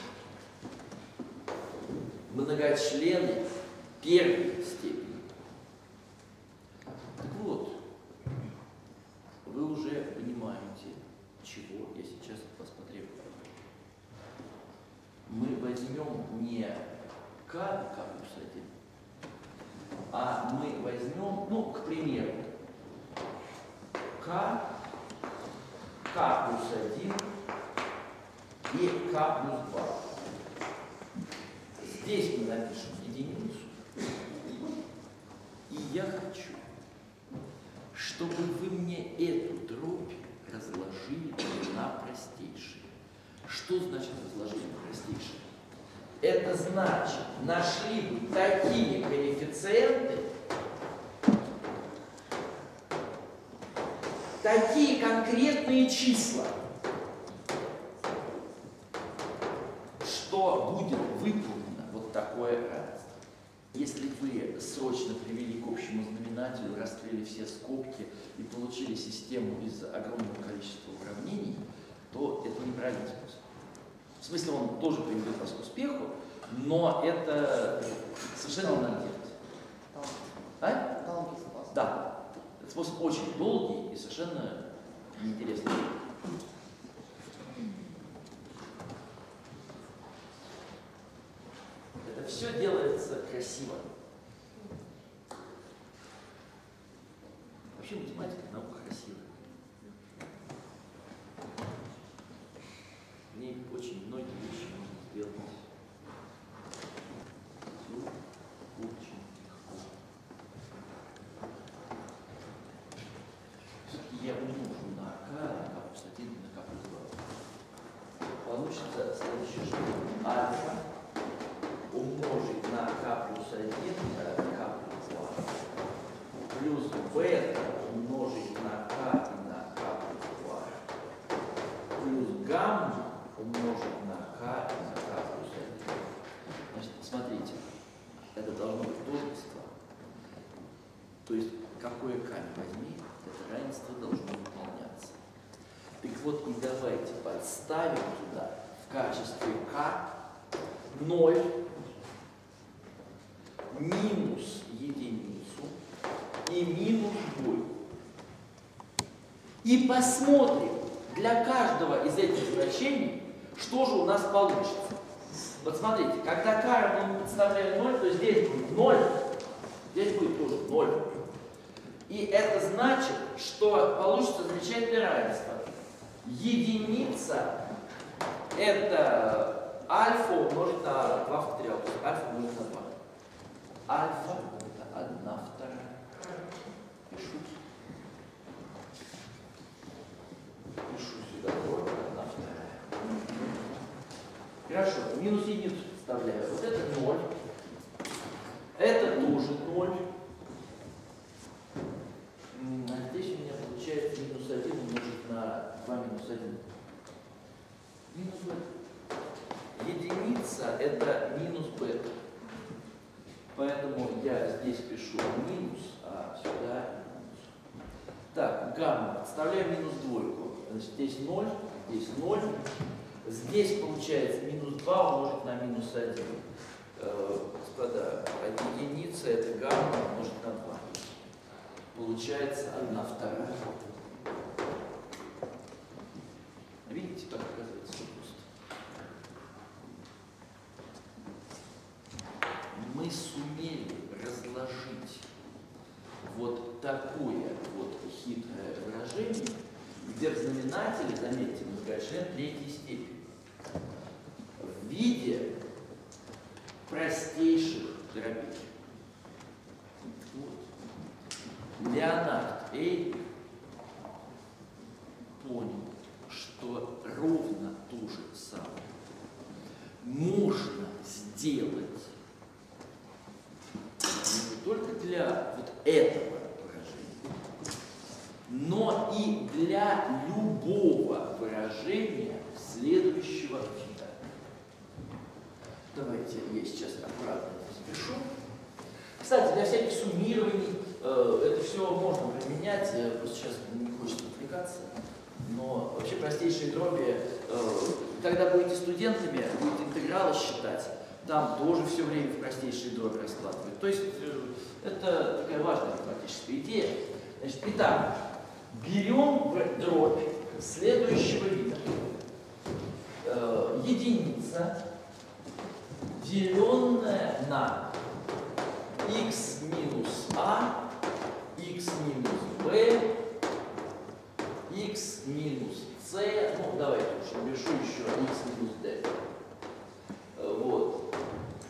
многочлены первой степени. Так вот, вы уже понимаете, чего я сейчас от вас потребую. Мы возьмем не k, k плюс один, а мы возьмем, ну, к примеру, k, k плюс один и k плюс два. Здесь мы напишем единицу. И я хочу, чтобы вы мне эту дробь разложили на простейшие. Что значит разложили на простейшие? Это значит, нашли бы такие коэффициенты, такие конкретные числа, что будет выполнено вот такое равенство. Если вы срочно привели к общему знаменателю, раскрыли все скобки и получили систему из огромного количества уравнений, то это неправильный способ. В смысле, он тоже приведет вас к успеху, но это совершенно не надо делать. А? Долгий способ. Да. Этот способ очень долгий и совершенно неинтересный. Это все делается красиво. Вообще математика — наука красивая. В ней очень многие вещи можно сделать. Все очень легко. Я умножу на k, на k плюс один, на k плюс два. Получится следующее, что альфа умножить на k плюс один, на k плюс два, плюс бета умножить на k и на k То есть, какое k ни возьми, это равенство должно выполняться. Так вот, и давайте подставим туда в качестве k ноль минус единицу и минус двойку. И посмотрим для каждого из этих значений, что же у нас получится. Вот смотрите, когда k равно мы подставляем ноль, то здесь будет ноль, здесь будет тоже ноль. И это значит, что получится замечательное равенство. Единица — это альфа умножить на два факториала, то есть альфа умножить на два. Альфа — это одна вторая. Пишу. Пишу сюда вот одна вторая. Хорошо, минус единицу подставляю. Вот это ноль. Это тоже ноль. А здесь у меня получается минус один умножить на два минус один. Минус b. Единица — это минус b. Поэтому я здесь пишу минус, а сюда минус. Так, гамма. Подставляем минус двойку. Значит, здесь ноль, здесь ноль. Здесь получается минус два умножить на минус один. Э, господа, единица — это гамма умножить на два. Получается одна вторая. Видите, как оказывается просто. Мы сумели разложить вот такое вот хитрое выражение, где в знаменателе, заметьте, многочлен третьей степени, в виде простейших дробей. Вот. Леонард Эйлих понял, что ровно то же самое можно сделать не только для вот этого выражения, но и для любого выражения следующего вида. Давайте я сейчас аккуратно запишу. Кстати, для всяких суммирований э, это все можно применять, я просто сейчас не хочется отвлекаться. Но вообще простейшие дроби, э, когда будете студентами, будете интегралы считать, там тоже все время в простейшие дроби раскладывают. То есть э, это такая важная математическая идея. Значит, итак, берем дробь следующего вида. Э, единица, деленная на x минус a, x минус b, x минус c, ну давайте уж напишу еще x минус d. Вот.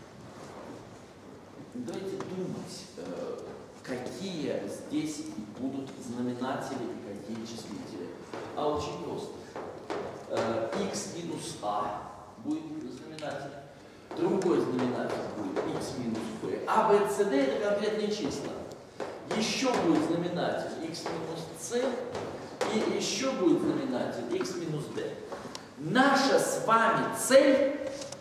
Давайте думать, какие здесь будут знаменатели и какие числители. А очень просто. X минус a будет знаменатель. Другой знаменатель будет x минус b. А, b, c, d это конкретные числа. Еще будет знаменатель x минус c. И еще будет знаменатель x минус d. Наша с вами цель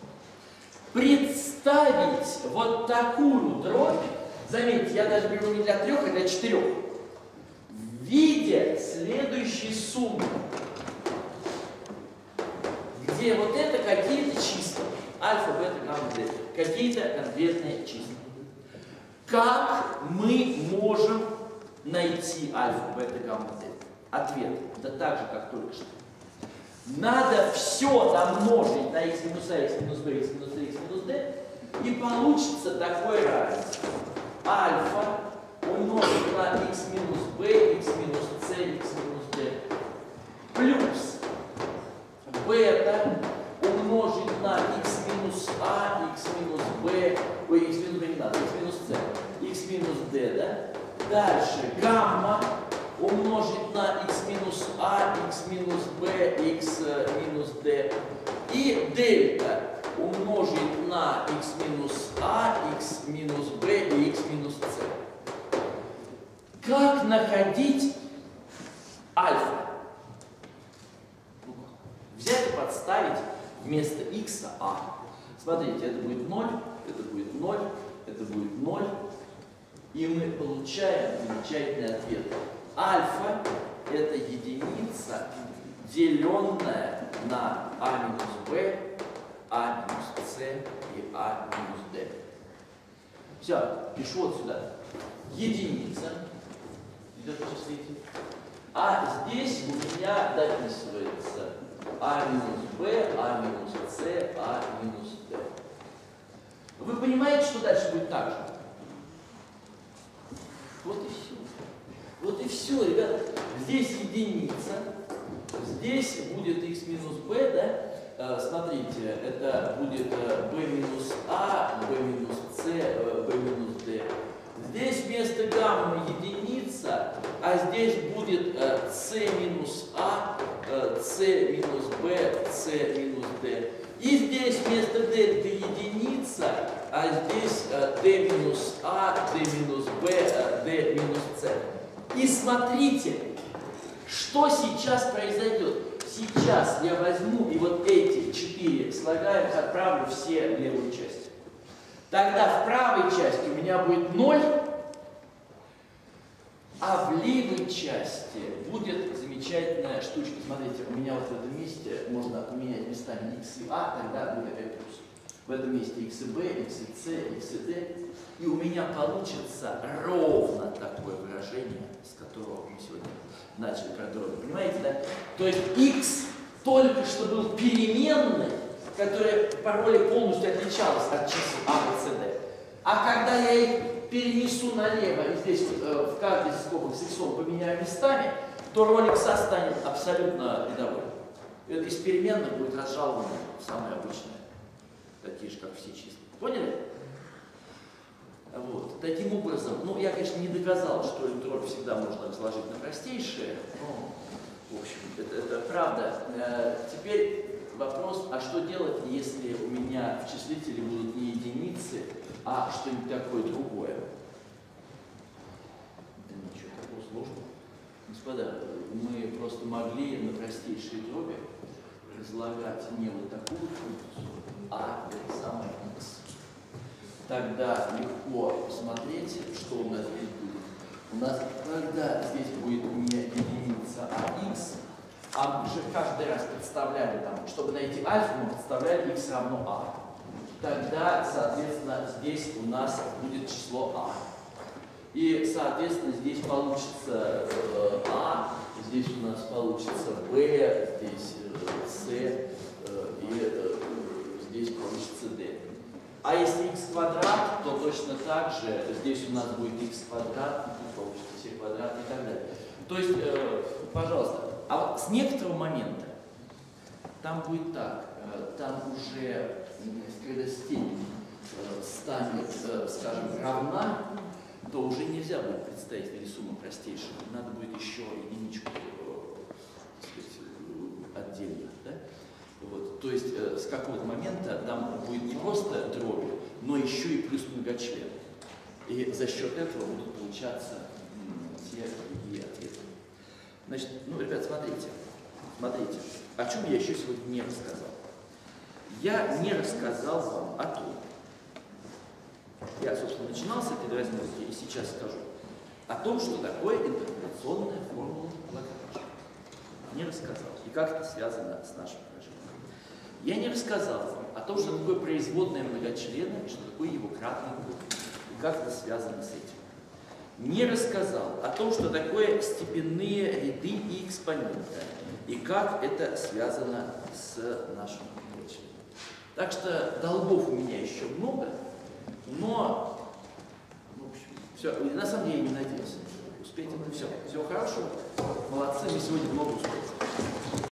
представить вот такую дробь, заметьте, я даже беру не для трех, а для четырех, в виде следующей суммы, где вот это какие-то числа, альфа, бета, гамма, дельта, какие-то конкретные числа. Как мы можем найти альфа, бета, гамма, дельта? Ответ, да так же, как только что. Надо все домножить на x минус a, x минус b, x минус c, x минус d, и получится такое равенство. Альфа умножить на x минус b, x минус c, x минус d, плюс бета умножить на x минус a, x минус b, ой, x минус b не надо, x минус c, x минус d, да? Дальше гамма умножить на x минус a, x минус b, x минус d. И дельта умножить на x минус a, x минус b и x минус c. Как находить альфа? Взять и подставить вместо x а. Смотрите, это будет ноль, это будет ноль, это будет ноль, И мы получаем замечательный ответ. Альфа – это единица, деленная на а минус b, а минус c и а минус d. Все, пишу вот сюда. Единица идет числитель. А здесь у меня дописывается а минус b, а минус c, а минус d. Вы понимаете, что дальше будет так же? Вот и все. Вот и все, ребята. Здесь единица, здесь будет x минус b, да? Смотрите, это будет b минус a, b минус c, b минус d. Здесь вместо гаммы единица, а здесь будет c минус a, c минус b, c минус d. И здесь вместо дельта единица, а здесь d минус a, d минус b, d минус c. И смотрите, что сейчас произойдет. Сейчас я возьму и вот эти четыре слагаю, отправлю все в левую часть. Тогда в правой части у меня будет ноль, а в левой части будет замечательная штучка. Смотрите, у меня вот в этом месте можно поменять местами x и a, тогда будет опять плюс. В этом месте x и b, x и c, x и d. И у меня получится ровно такое выражение, с которого мы сегодня начали про дроби. Понимаете, да? То есть x только что был переменной, которая по роли полностью отличалась от чисел а, b, c, d. А когда я их перенесу налево, и здесь вот, э, в каждой из скобок с иксом поменяю местами, то роль икса станет абсолютно рядовой. Это из переменных будет разжаловано самое обычное, такие же, как все числа. Поняли? Вот. Таким образом, ну, я, конечно, не доказал, что дробь всегда можно разложить на простейшие, но, в общем, это, это правда. Э, теперь вопрос, а что делать, если у меня в числителе будут не единицы, а что-нибудь такое другое? Да ничего такого сложного. Господа, мы просто могли на простейшие дроби разлагать не вот такую функцию, а это самое x. Тогда легко посмотреть, что у нас здесь будет. У нас, когда здесь будет не единица, а x, а мы же каждый раз представляли, там, чтобы найти альфа, мы представляли x равно a. Тогда, соответственно, здесь у нас будет число а. И, соответственно, здесь получится э, а, здесь у нас получится b, здесь э, c э, и э, здесь получится d. А если x квадрат, то точно так же здесь у нас будет x квадрат, тут получится c квадрат и так далее. То есть, э, пожалуйста, а вот с некоторого момента там будет так, э, там уже, когда степень э, станет, э, скажем, равна, то уже нельзя будет представить рисунок простейший, надо будет еще единичку э, сказать, отдельно. Да? Вот. То есть э, с какого-то момента там будет не просто дроби, но еще и плюс многочлен. И за счет этого будут получаться м, те другие ответы. Значит, ну, ребят, смотрите, смотрите, о чем я еще сегодня не рассказал. Я не рассказал вам о том, я, собственно, начинал с этой разметки и сейчас скажу, о том, что такое интерполяционная формула Лагранжа. Не рассказал. И как это связано с нашим выражением. Я не рассказал вам о том, что такое производное многочлена и что такое его кратный код. И как это связано с этим. Не рассказал о том, что такое степенные ряды и экспоненты. И как это связано с нашим многочленом. Так что долгов у меня еще много. Но, в общем, все, на самом деле я не надеюсь успеть. Все, всего хорошего. Молодцы, мы сегодня много успели.